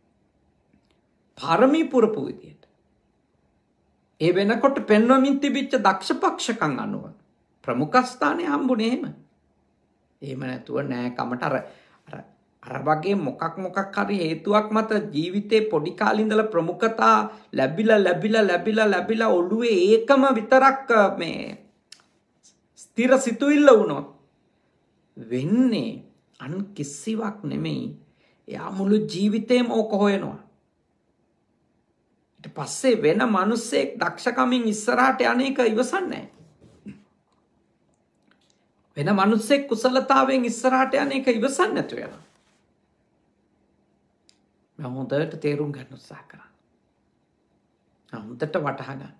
පාරමී පුරපු විදියට. ඒ වෙනකොට පෙන්වමින් තිබිච්ච දක්ෂපක්ෂකම් අනුව ප්‍රමුඛ ස්ථානය හම්බුනේ එහෙම. එහෙම නැතුව නෑකමට අර වගේ මොකක් හරි හේතුවක් මත ජීවිතේ පොඩි කාලේ ඉඳලා ප්‍රමුඛතා ලැබිලා ඔළුවේ ඒකම විතරක් මේ ස්ථිර සිතුවිල්ල වුණොත් වෙන්නේ අන් කිසිවක් නෙමෙයි. එයා මුළු ජීවිතේම ඕක හොයනවා. ඊට පස්සේ වෙන මිනිස්සෙක් දක්ෂකමින් ඉස්සරහට යන්නේක ඉවසන්නේ නැහැ. වෙන මිනිස්සෙක් කුසලතාවයෙන් ඉස්සරහට යන්නේක ඉවසන්නේ නැතු වෙනවා. මම හොඳට තේරුම් ගන්න උත්සාහ කරා. හොඳට වටහා ගන්න.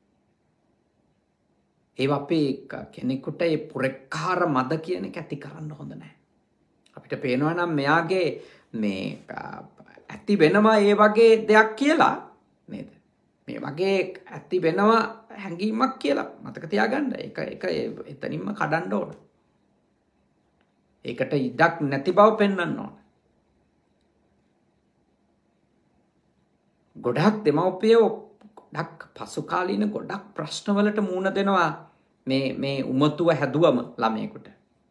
ඒ අපේ කෙනෙකුට ඒ පුරෙක්කාර මද කියන එක ඇති කරන්න හොඳ නැහැ. අපිට පේනවා නම් මෙයාගේ මේ ඇති වෙනවා ඒ වගේ දෙයක් කියලා නේද? මේ වගේ ඇති වෙනවා හැඟීමක් කියලා මතක තියාගන්න. ඒක එතනින්ම කඩන්න ඕන. ඒකට ඉඩක් නැති බව පෙන්වන්න ඕන. ගොඩක් දෙමව්පියෝ ගොඩක් පසු කාලීන ගොඩක් ප්‍රශ්නවලට මුහුණ දෙනවා මේ උමතුව හැදුවම ළමයෙකුට.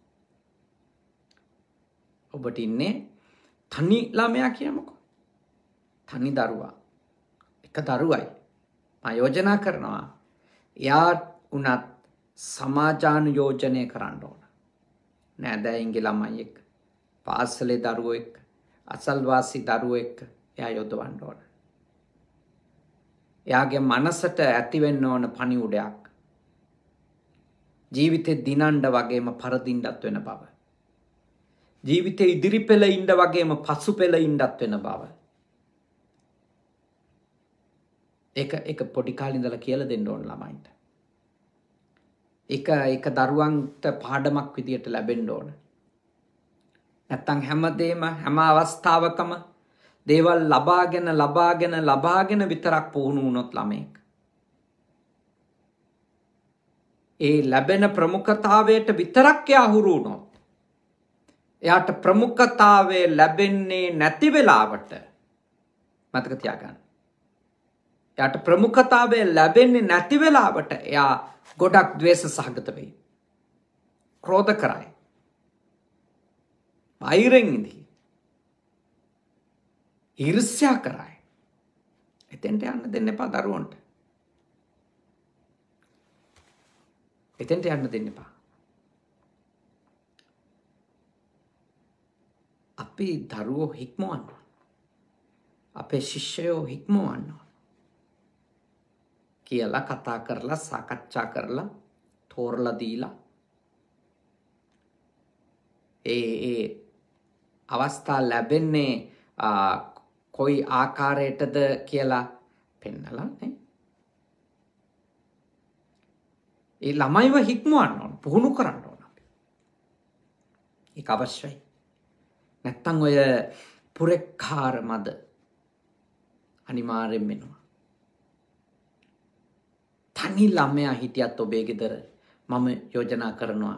ඔබට ඉන්නේ තනි ළමයා කියමුකෝ. තනි දරුවා. එක දරුවයි. මම යෝජනා කරනවා එයා උනත් සමාජානුයෝජනය කරන්න ඕන. නෑදෑයින්ගේ ළමයි එක්ක, පාසලේ දරුවෝ එක්ක, අසල්වාසී දරුවෝ එක්ක එයා යොදවන්න ඕන. එයාගේ මනසට ඇති වෙන්න ඕන පණිවුඩයක්. ජීවිතේ දිනන්න වගේම පරදින්නත් වෙන බව. ජීවිතේ ඉදිරි පෙළ ඉන්න වගේම පසු පෙළ ඉන්නත් වෙන බව. ඒක පොඩි කාලේ ඉඳලා කියලා දෙන්න ඕන ළමයින්ට. ඒක දරුවන්ට පාඩමක් විදියට ලැබෙන්න ඕන. නැත්තම් හැමදේම හැම අවස්ථාවකම දේවල් ලබාගෙන විතරක් පුහුණු වුණොත් ළමෙක් ඒ ලැබෙන ප්‍රමුඛතාවයට විතරක් එයා හුරු වුණොත් එයාට ප්‍රමුඛතාවය ලැබෙන්නේ නැති වෙලාවට මතක තියාගන්න. එයාට ප්‍රමුඛතාවය ලැබෙන්නේ නැති වෙලාවට එයා ගොඩක් ද්වේෂ සහගත වෙයි. ක්‍රෝධ කරයි. වෛරෙන් ඉඳී. ඊර්ෂ්‍යා කරයි. එතෙන්ට යන්න දෙන්න එපා දරුවන්ට. එතෙන්ට යන්න දෙන්න එපා. අපි දරුවෝ හික්මවන්න. අපේ ශිෂ්‍යයෝ හික්මවන්න. කියලා කතා කරලා සාකච්ඡා කරලා තෝරලා දීලා ඒ අවස්ථා ලැබෙන්නේ කොයි ආකාරයටද කියලා පෙන්නලා නේ. ඒ ළමයිව හික්මවන්න ඕන, පුහුණු කරන්න ඕන අපි. ඒක අවශ්‍යයි. නැත්තම් ඔය පුරෙක්කාර මද අනිවාර්යෙන් වෙනවා. තනි ළමයා හිටියත් ඔබේ ගෙදර මම යෝජනා කරනවා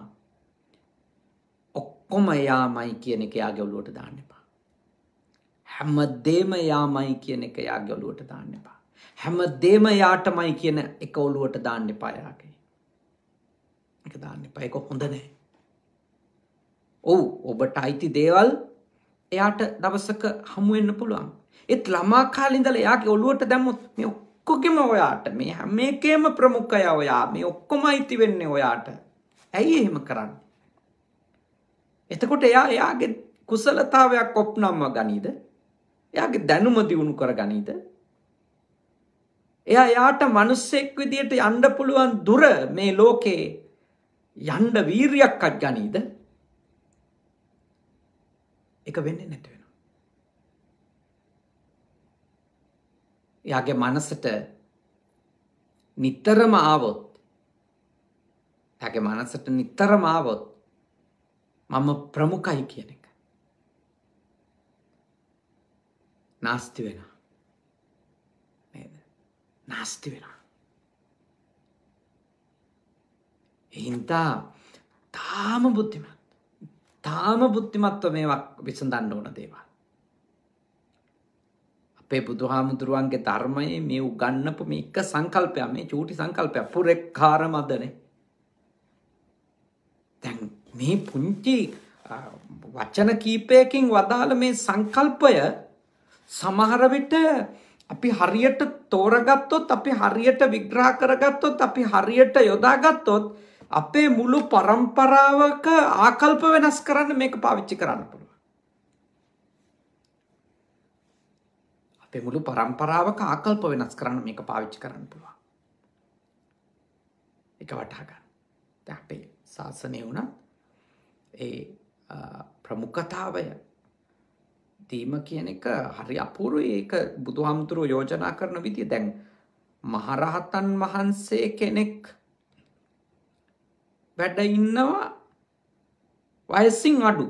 ඔක්කොම යාමයි කියන එක යාගේ ඔළුවට දාන්න එපා. හැමදේම යාමයි කියන එක යාගේ ඔළුවට දාන්න එපා. හැමදේම යාටමයි කියන එක ඔළුවට දාන්න එපා යාගේ. ඒක දාන්න එපා. ඒක හොඳ නැහැ. ඔව් ඔබට අයිති දේවල් එයාට දවසක හමු වෙන්න පුළුවන්. ඒත් ළමා කාලේ ඉඳලා එයාගේ ඔළුවට දැම්මොත් මේ ඔක්කොගෙම ඔයාට මේ හැම එකේම ප්‍රමුඛය ඔයා මේ ඔක්කොම අයිති වෙන්නේ ඔයාට. ඇයි එහෙම කරන්නේ? එතකොට එයාගේ කුසලතාවයක් ඔප්නම්ව ගනීද? එයාගේ දැනුම දියුණු කර ගනීද? එයාට මිනිස්සෙක් විදියට යන්න පුළුවන් දුර මේ ලෝකේ යන්න වීරියක් අත් ගනීද? ඒක වෙන්නේ නැත වෙනවා. එයාගේ මනසට නිතරම ආවොත් මම ප්‍රමුඛයි කියන එක නාස්ති වෙනවා. නේද? නාස්ති වෙනවා. හින්දා තාම බුද්ධිමත්ව මේවා විසඳන්න ඕන දේවල්. අපේ බුදුහාමුදුරුවන්ගේ ධර්මයේ මේ උගන්වපු මේ එක සංකල්පයක්, මේ චූටි සංකල්පයක් පුරෙක්කාර මදනේ. දැන් මේ පුංචි වචන කීපයකින් වදාළ මේ සංකල්පය සමහර විට අපි හරියට තෝරගත්තොත්, අපි හරියට විග්‍රහ කරගත්තොත්, අපි හරියට යොදාගත්තොත් අපේ මුළු පරම්පරාවක ආකල්ප වෙනස් කරන්න මේක පාවිච්චි කරන්න පුළුවන්. අපේ මුළු පරම්පරාවක ආකල්ප වෙනස් කරන්න මේක පාවිච්චි කරන්න පුළුවන්. ඒක වටහා ගන්න. දැන් අපේ ශාසනය වුණත් ඒ ප්‍රමුඛතාවය දීම කියන එක හරි අපූර්වයි. ඒක බුදුහාමුදුරුවෝ යෝජනා කරන විදිය. දැන් මහරහතන් වහන්සේ කෙනෙක් වැඩ ඉන්නවා වයසින් අඩු.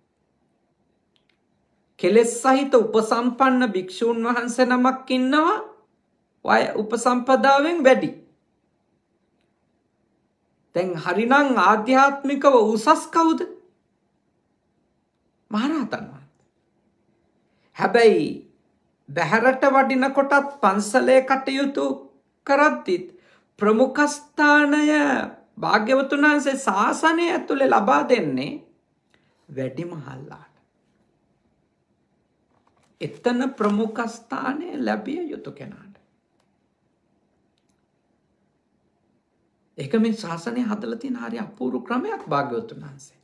කෙලෙස් සහිත උපසම්පන්න භික්ෂූන් වහන්සේ නමක් ඉන්නවා උපසම්පදාවෙන් වැඩි. දැන් හරිනම් ආධ්‍යාත්මිකව උසස් කවුද? මහරහතන් වහන්සේ. හැබැයි බහැරට වඩිනකොටත් පන්සලේ කටයුතු කරද්දිත් ප්‍රමුඛස්ථානය භාග්‍යවතුන් වහන්සේ ශාසනය ඇතුලේ ලබා දෙන්නේ වැඩිමහල්ලාට. එතන ප්‍රමුඛස්ථානය ලැබිය යුතු කෙනාට. ඒක මේ ශාසනය හදලා තියෙන හරි අපූර්ව ක්‍රමයක් භාග්‍යවතුන් වහන්සේ.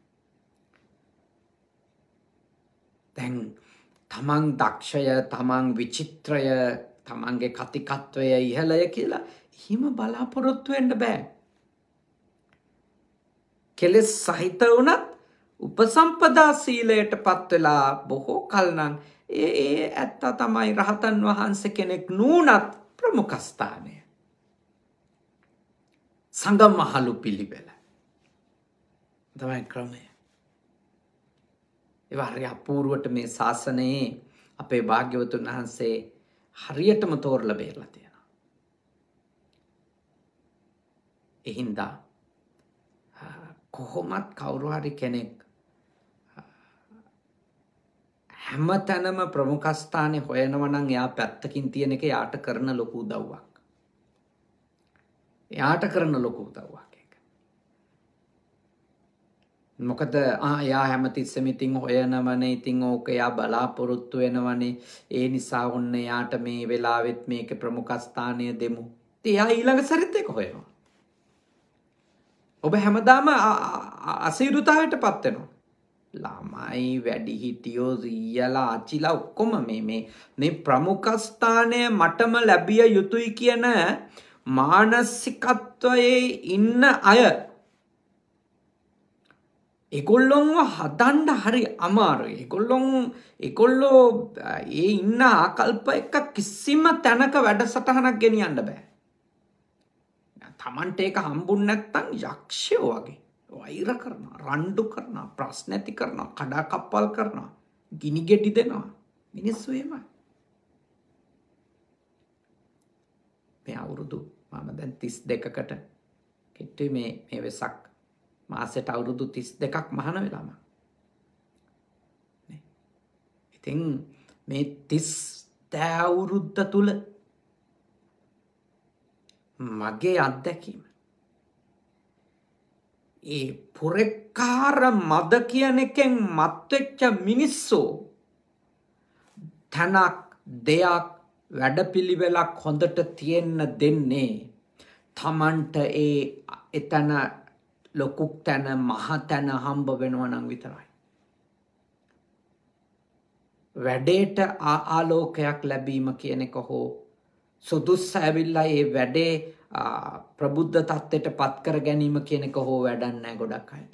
දැන් තමන් දක්ෂය, තමන් විචිත්‍රය, තමන්ගේ කතිකත්වය ඉහළය කියලා හිම බලාපොරොත්තු වෙන්න බෑ. කෙලෙස් සහිත වුණත් උපසම්පදා සීලයට පත් වෙලා බොහෝ කල නම් ඒ ඇත්ත තමයි රහතන් වහන්සේ කෙනෙක් නුනත් ප්‍රමුඛස්ථානය. සංගමහලු පිළිවෙල තමයි ක්‍රමය. ඒ හරි අපූර්වට මේ ශාසනයේ අපේ භාග්‍යවතුන් වහන්සේ හරියටම තෝරලා බේරලා තියෙනවා. ඒ හින්දා කොහොමත් කවුරු හරි කෙනෙක් හැමතැනම ප්‍රමුඛස්ථානේ හොයනවා නම් එයා පැත්තකින් තියෙන එක යාට කරන ලොකු උදව්වක්. ඒක. මොකද එයා හැමතිස්සෙම ඉතින් හොයනවනේ, ඉතින් ඕක එයා බලාපොරොත්තු වෙනවනේ. ඒ නිසා ඔන්න එයාට මේ වෙලාවෙත් මේකේ ප්‍රමුඛස්ථානය දෙමු. ඉතින් එයා ඊළඟ සැරෙත් ඒක හොයනවා. ඔබ හැමදාම අසීරුතාවයටපත් වෙනවා. ළමයි, වැඩිහිටියෝ, සීයලා, ආච්චිලා ඔක්කොම මේ ප්‍රමුඛස්ථානය මටම ලැබිය යුතුයි කියන මානසිකත්වයේ ඉන්න අය ඒගොල්ලොන්ව හදන්න හරි අමාරුයි. ඒගොල්ලෝ ඒ ඉන්න ආකල්ප එක කිසිම තැනක වැඩසටහනක් ගෙනියන්න බෑ. තමන්ට ඒක හම්බුන් නැත්තම් යක්ෂයෝ වගේ වෛර කරනවා, රණ්ඩු කරනවා, ප්‍රශ්න ඇති කරනවා, කඩාකප්පල් කරනවා, ගිනි ගෙඩි දෙනවා. මිනිස්සු එහෙමයි. මේ අවුරුදු මම දැන් 32කට කෙට්ටුයි මේ වෙසක් මාසෙට අවුරුදු 32ක් මහාන වෙලා මම. ඉතින් මේ 30 අවුරුද්ද තුල මගේ අත්දැකීම ඒ පුරෙක්කාර මද කියන එකෙන් මත්වෙච්ච මිනිස්සු තැනක් දෙයක් වැඩපිළිවෙලක් හොඳට තියෙන්න දෙන්නේ තමන්ට එතන ලොකුක් තැන මහ තැන හම්බ වෙනවා නම් විතරයි. වැඩේට ආලෝකයක් ලැබීම කියන එක හෝ සුදුස්ස ඇවිල්ලා ඒ වැඩේ ප්‍රබුද්ධ තත්ත්වයට පත් කර ගැනීම කියන එක හෝ වැඩක් නැහැ ගොඩක් අයට.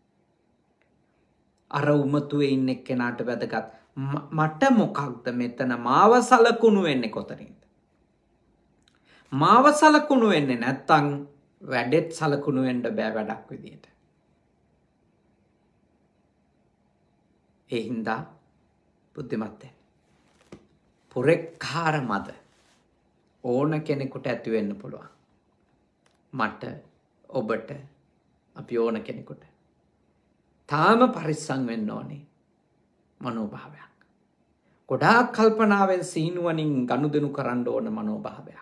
අර උමතුවේ ඉන්න එක්කෙනාට වැදගත් මට මොකක්ද මෙතන මාව සලකුණු වෙන්නේ කොතනින්ද? මාව සලකුණු වෙන්නේ නැත්තම් වැඩෙත් සලකුණු වෙන්න බෑ වැඩක් විදියට. ඒ හින්දා බුද්ධිමත් වෙන්න. පුරෙක්කාර මද ඕන කෙනෙකුට ඇති වෙන්න පුළුවන්. මට ඔබට අපි ඕන කෙනෙකුට. තාම පරිස්සම් වෙන්න ඕනේ මනෝභාවයක්. ගොඩාක් කල්පනාවෙන් සීනුවනින් ගනුදෙනු කරන්න ඕන මනෝභාවයක්.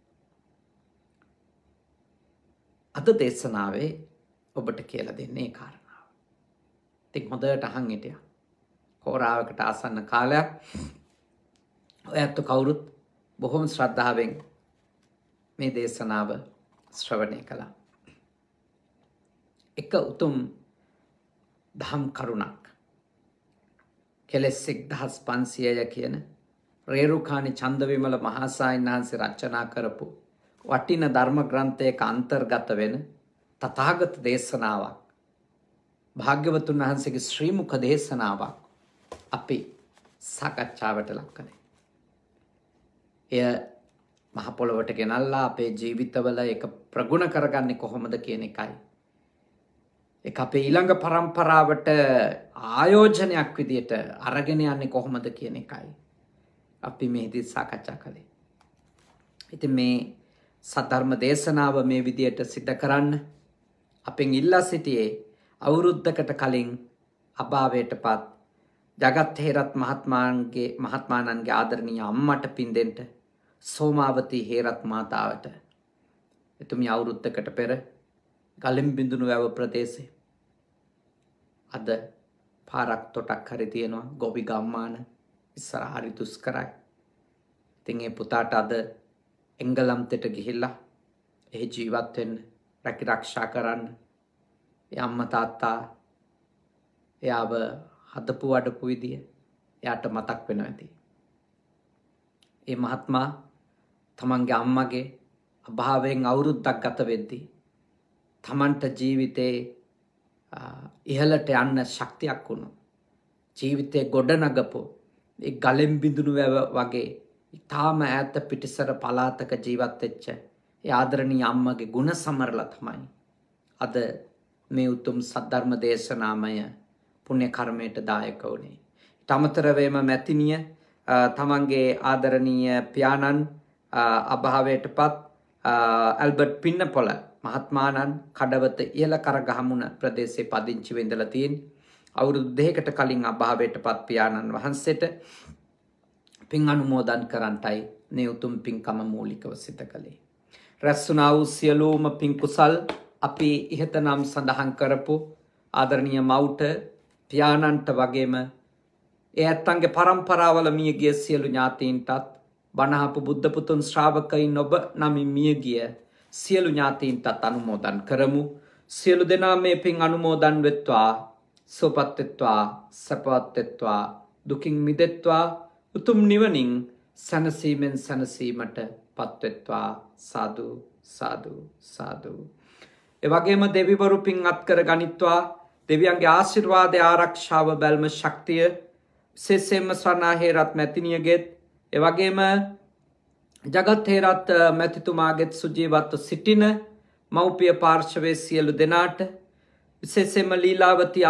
අද දේශනාවේ ඔබට කියලා දෙන්නේ ඒ කාරණාව. ඉතින් හොඳට අහන් හිටියා. හෝරාවකට ආසන්න කාලයක් ඔයත් කවුරුත් බොහොම ශ්‍රද්ධාවෙන් මේ දේශනාව ශ්‍රවණය කළා. එක උතුම් දහම් කරුණක් කෙලෙස් 1500 කියන රේරුකාණි චන්දවිමල මහාසායන් වහන්සේ රචනා කරපු වටින ධර්ම ග්‍රන්ථයක අන්තර්ගත වෙන තථාගත දේශනාවක් භාග්‍යවතුන් වහන්සේගේ ශ්‍රී මුඛ දේශනාවක් අපි සාකච්ඡාවට ලක් කළේ. එය මහ පොළොවට ගෙනල්ලා අපේ ජීවිතවල එක ප්‍රගුණ කරගන්නේ කොහොමද කියන එකයි. ඒක අපේ ඊළඟ පරම්පරාවට ආයෝජනයක් විදියට අරගෙන යන්නේ කොහොමද කියන එකයි අපි මේදී සාකච්ඡා කළේ. ඉතින් මේ සද්ධර්ම දේශනාව මේ විදියට සිද්ධ කරන්න අපෙන් ඉල්ලා සිටියේ අවුරුද්දකට කලින් අභාවයටපත් ජගත් හේරත් මහත්මාණන්ගේ ආදරණීය අම්මට පින් දෙන්න සෝමාවතී හේරත් මාතාවට එතුමිය අවුරුද්දකට පෙර ගලෙන් බිඳුණු වැව ප්‍රදේශේ අද පාරක් තොටක් හරි තියෙනවා ගොවි ගම්මාන ඉස්සර හරි දුෂ්කරයි. ඉතින් ඒ පුතාට අද එංගලන්තයට ගිහිල්ලා එහි ජීවත් වෙන්න රැකිරක්ෂා කරන්න ඒ අම්මා තාත්තා එයාව හදපු වඩපු විදිය එයාට මතක් වෙනවා ඇති. ඒ මහත්මා තමන්ගේ අම්මගේ අභාවයෙන් අවුරුද්දක් ගත වෙද්දී තමන්ට ජීවිතේ ඉහළට යන්න ශක්තියක් වුණා. ජීවිතේ ගොඩනගපු ඒ ගලෙන් බිඳුණු වැව වගේ ඊටාම ඈත පිටිසර පළාතක ජීවත් වෙච්ච ඒ ආදරණීය අම්මගේ ගුණ සමරලා තමයි අද මේ උතුම් සද්ධර්ම දේශනාමය පුණ්‍ය කර්මයට දායක වුණේ. ඊට අමතරවම මැතිනිය තමන්ගේ ආදරණීය පියාණන් අභාවයටපත් ඇල්බර්ට් පින්නපොළ මහත්මාණන් කඩවත ඉහළ කරගහමුණ ප්‍රදේශයේ පදිංචි වෙඳලා තියෙන අවුරුදු 2කට කලින් අභාවයටපත් පියාණන් වහන්සේට පින් අනුමෝදන් කරන්ටයි මේ උතුම් පින්කම මූලිකව සිත කළේ. රැස්ුණා වූ සියලුම පින් කුසල් අපි ඉහත නම් සඳහන් කරපු ආදරණීය මව්ට පියාණන්ට වගේම ඒ ඇත්තන්ගේ පරම්පරාවල මියගිය සියලු ඥාතීන්ටත් බණහපු බුද්ධ පුතුන් ශ්‍රාවකයින් ඔබ නමින් මියගිය සියලු ඥාතීන්ටත් අනුමෝදන් කරමු. සියලු දෙනා මේ පින් අනුමෝදන් වෙත්වා, සුවපත් වෙත්වා, සපවත් වෙත්වා, දුකින් මිදෙත්වා, උතුම් නිවනින් සැනසීමෙන් සැනසීමට පත්වෙත්වා. සාදු සාදු සාදු. ඒ වගේම දෙවිවරු පින් අත්කර ගනිත්වා. දෙවියන්ගේ ආශිර්වාදය ආරක්ෂාව බැල්ම ශක්තිය විශේෂයෙන්ම ස්වර්ණා හේරත් මැතිනියගෙත් ඒ වගේම ජගත් හේරත් මැතිතුමාගෙත් සුජීවත්ව සිටින මව්පිය පාර්ශවයේ සියලු දෙනාට විශේෂයෙන්ම ලීලාවතී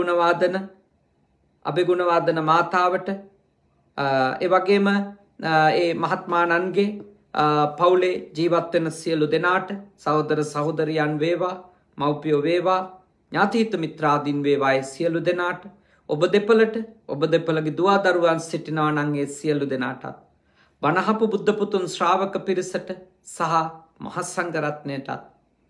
අබේගුණවාදන මාතාවට ඒ වගේම ඒ මහත්මාණන්ගේ පවුලේ ජීවත් වෙන සියලු දෙනාට සහෝදර සහෝදරියන් වේවා, මව්පියෝ වේවා, ඥාතිහිත මිත්‍රාදීන් වේවා, ඒ සියලු දෙනාට ඔබ දෙපළට ඔබ දෙපළගේ දුවා දරුවන් සිටිනවා නම් ඒ සියලු දෙනාටත් බණහපු බුද්ධ පුතුන් ශ්‍රාවක පිරිසට සහ මහා සංඝ රත්නයටත්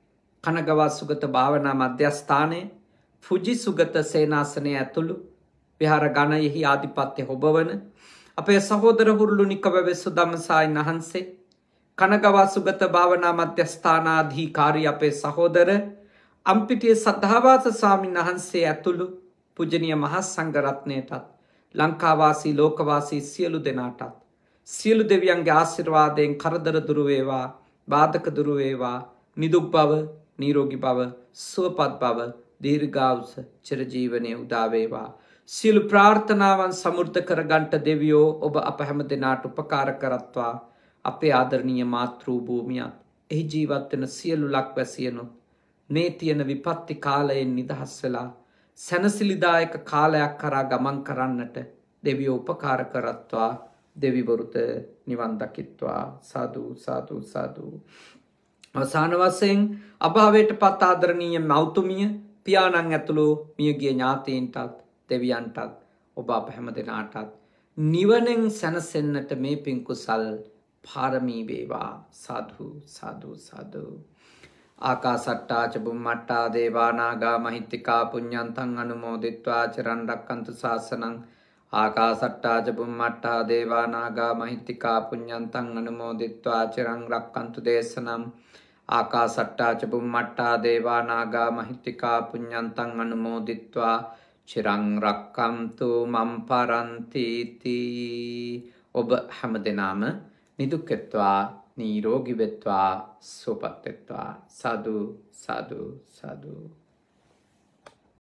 කනගවා සුගත භාවනා මධ්‍යස්ථානයේ ෆුජි සුගත සේනාසනය ඇතුළු විහාර ගණයෙහි ආධිපත්‍ය හොබවන අපේ සහෝදර හුරුළුනික වැවෙස්සු ධම්මසායන් වහන්සේ කනගවා සුගත භාවනා මධ්‍යස්ථානාධිකාරී අපේ සහෝදර අම්පිටිය සද්ධාවාස ස්වාමීන් වහන්සේ ඇතුළු පූජනීය මහා සංඝරත්නයටත් ලංකාවාසී ලෝකවාසී සියලු දෙනාටත් සියලු දෙවියන්ගේ ආශිර්වාදයෙන් කරදර දුරු වේවා, බාධක දුරු වේවා, නිදුක් බව, නිරෝගී බව, සුවපත් බව, දීර්ඝායුෂ චිරජීවනයේ උදා වේවා. සියලු ප්‍රාර්ථනාවන් සමෘද්ධ කරගන්ට දෙවියෝ ඔබ අප හැම දෙනාට උපකාර කරත්වා. අපේ ආදරණීය මාතෘ භූමියත් එහි ජීවත් වෙන සියලු ලක්වැසියනුත් මේ තියෙන විපත්ති කාලයෙන් නිදහස් වෙලා සැනසිලිදායක කාලයක් කරා ගමන් කරන්නට දෙවියෝ උපකාර කරත්වා. දෙවිවරුත නිවන් දකිත්වා. සාදු සාදු සාදු. අවසාන වශයෙන් අභාවයට පත් ආදරණීය මෞතුමිය පියාණන් ඇතුළු මියගිය ඥාතීන්ටත් දෙවියන්ටත් ඔබ අප හැම දෙනාටත් නිවනෙන් සැනසෙන්නට මේ පින් කුසල් පාරමී වේවා. සාදු සාදු සාදු. ආකාසට්ටා ච බුම්මට්ටා දේවා නාග මහිත්‍තිකා පුඤ්ඤන්තං අනුමෝදිත්වා චිරන් රැක්කන්තු ශාසනං. ආකාසට්ටා ච බුම්මට්ටා දේවා නාග මහිත්‍තිකා පුඤ්ඤන්තං අනුමෝදිත්වා චිරන් රැක්කන්තු දේශනං. ආකාසට්ටා ච බුම්මට්ටා දේවා නාග මහිත්‍තිකා පුඤ්ඤන්තං අනුමෝදිත්වා චිරන් රැක්කන්තු මම් පරන්ති තී. ඔබ හැමදෙනාම නිදුක් වෙත්වා, නිරෝගී වෙත්වා, සුවපත් වෙත්වා. සාදු සාදු සාදු.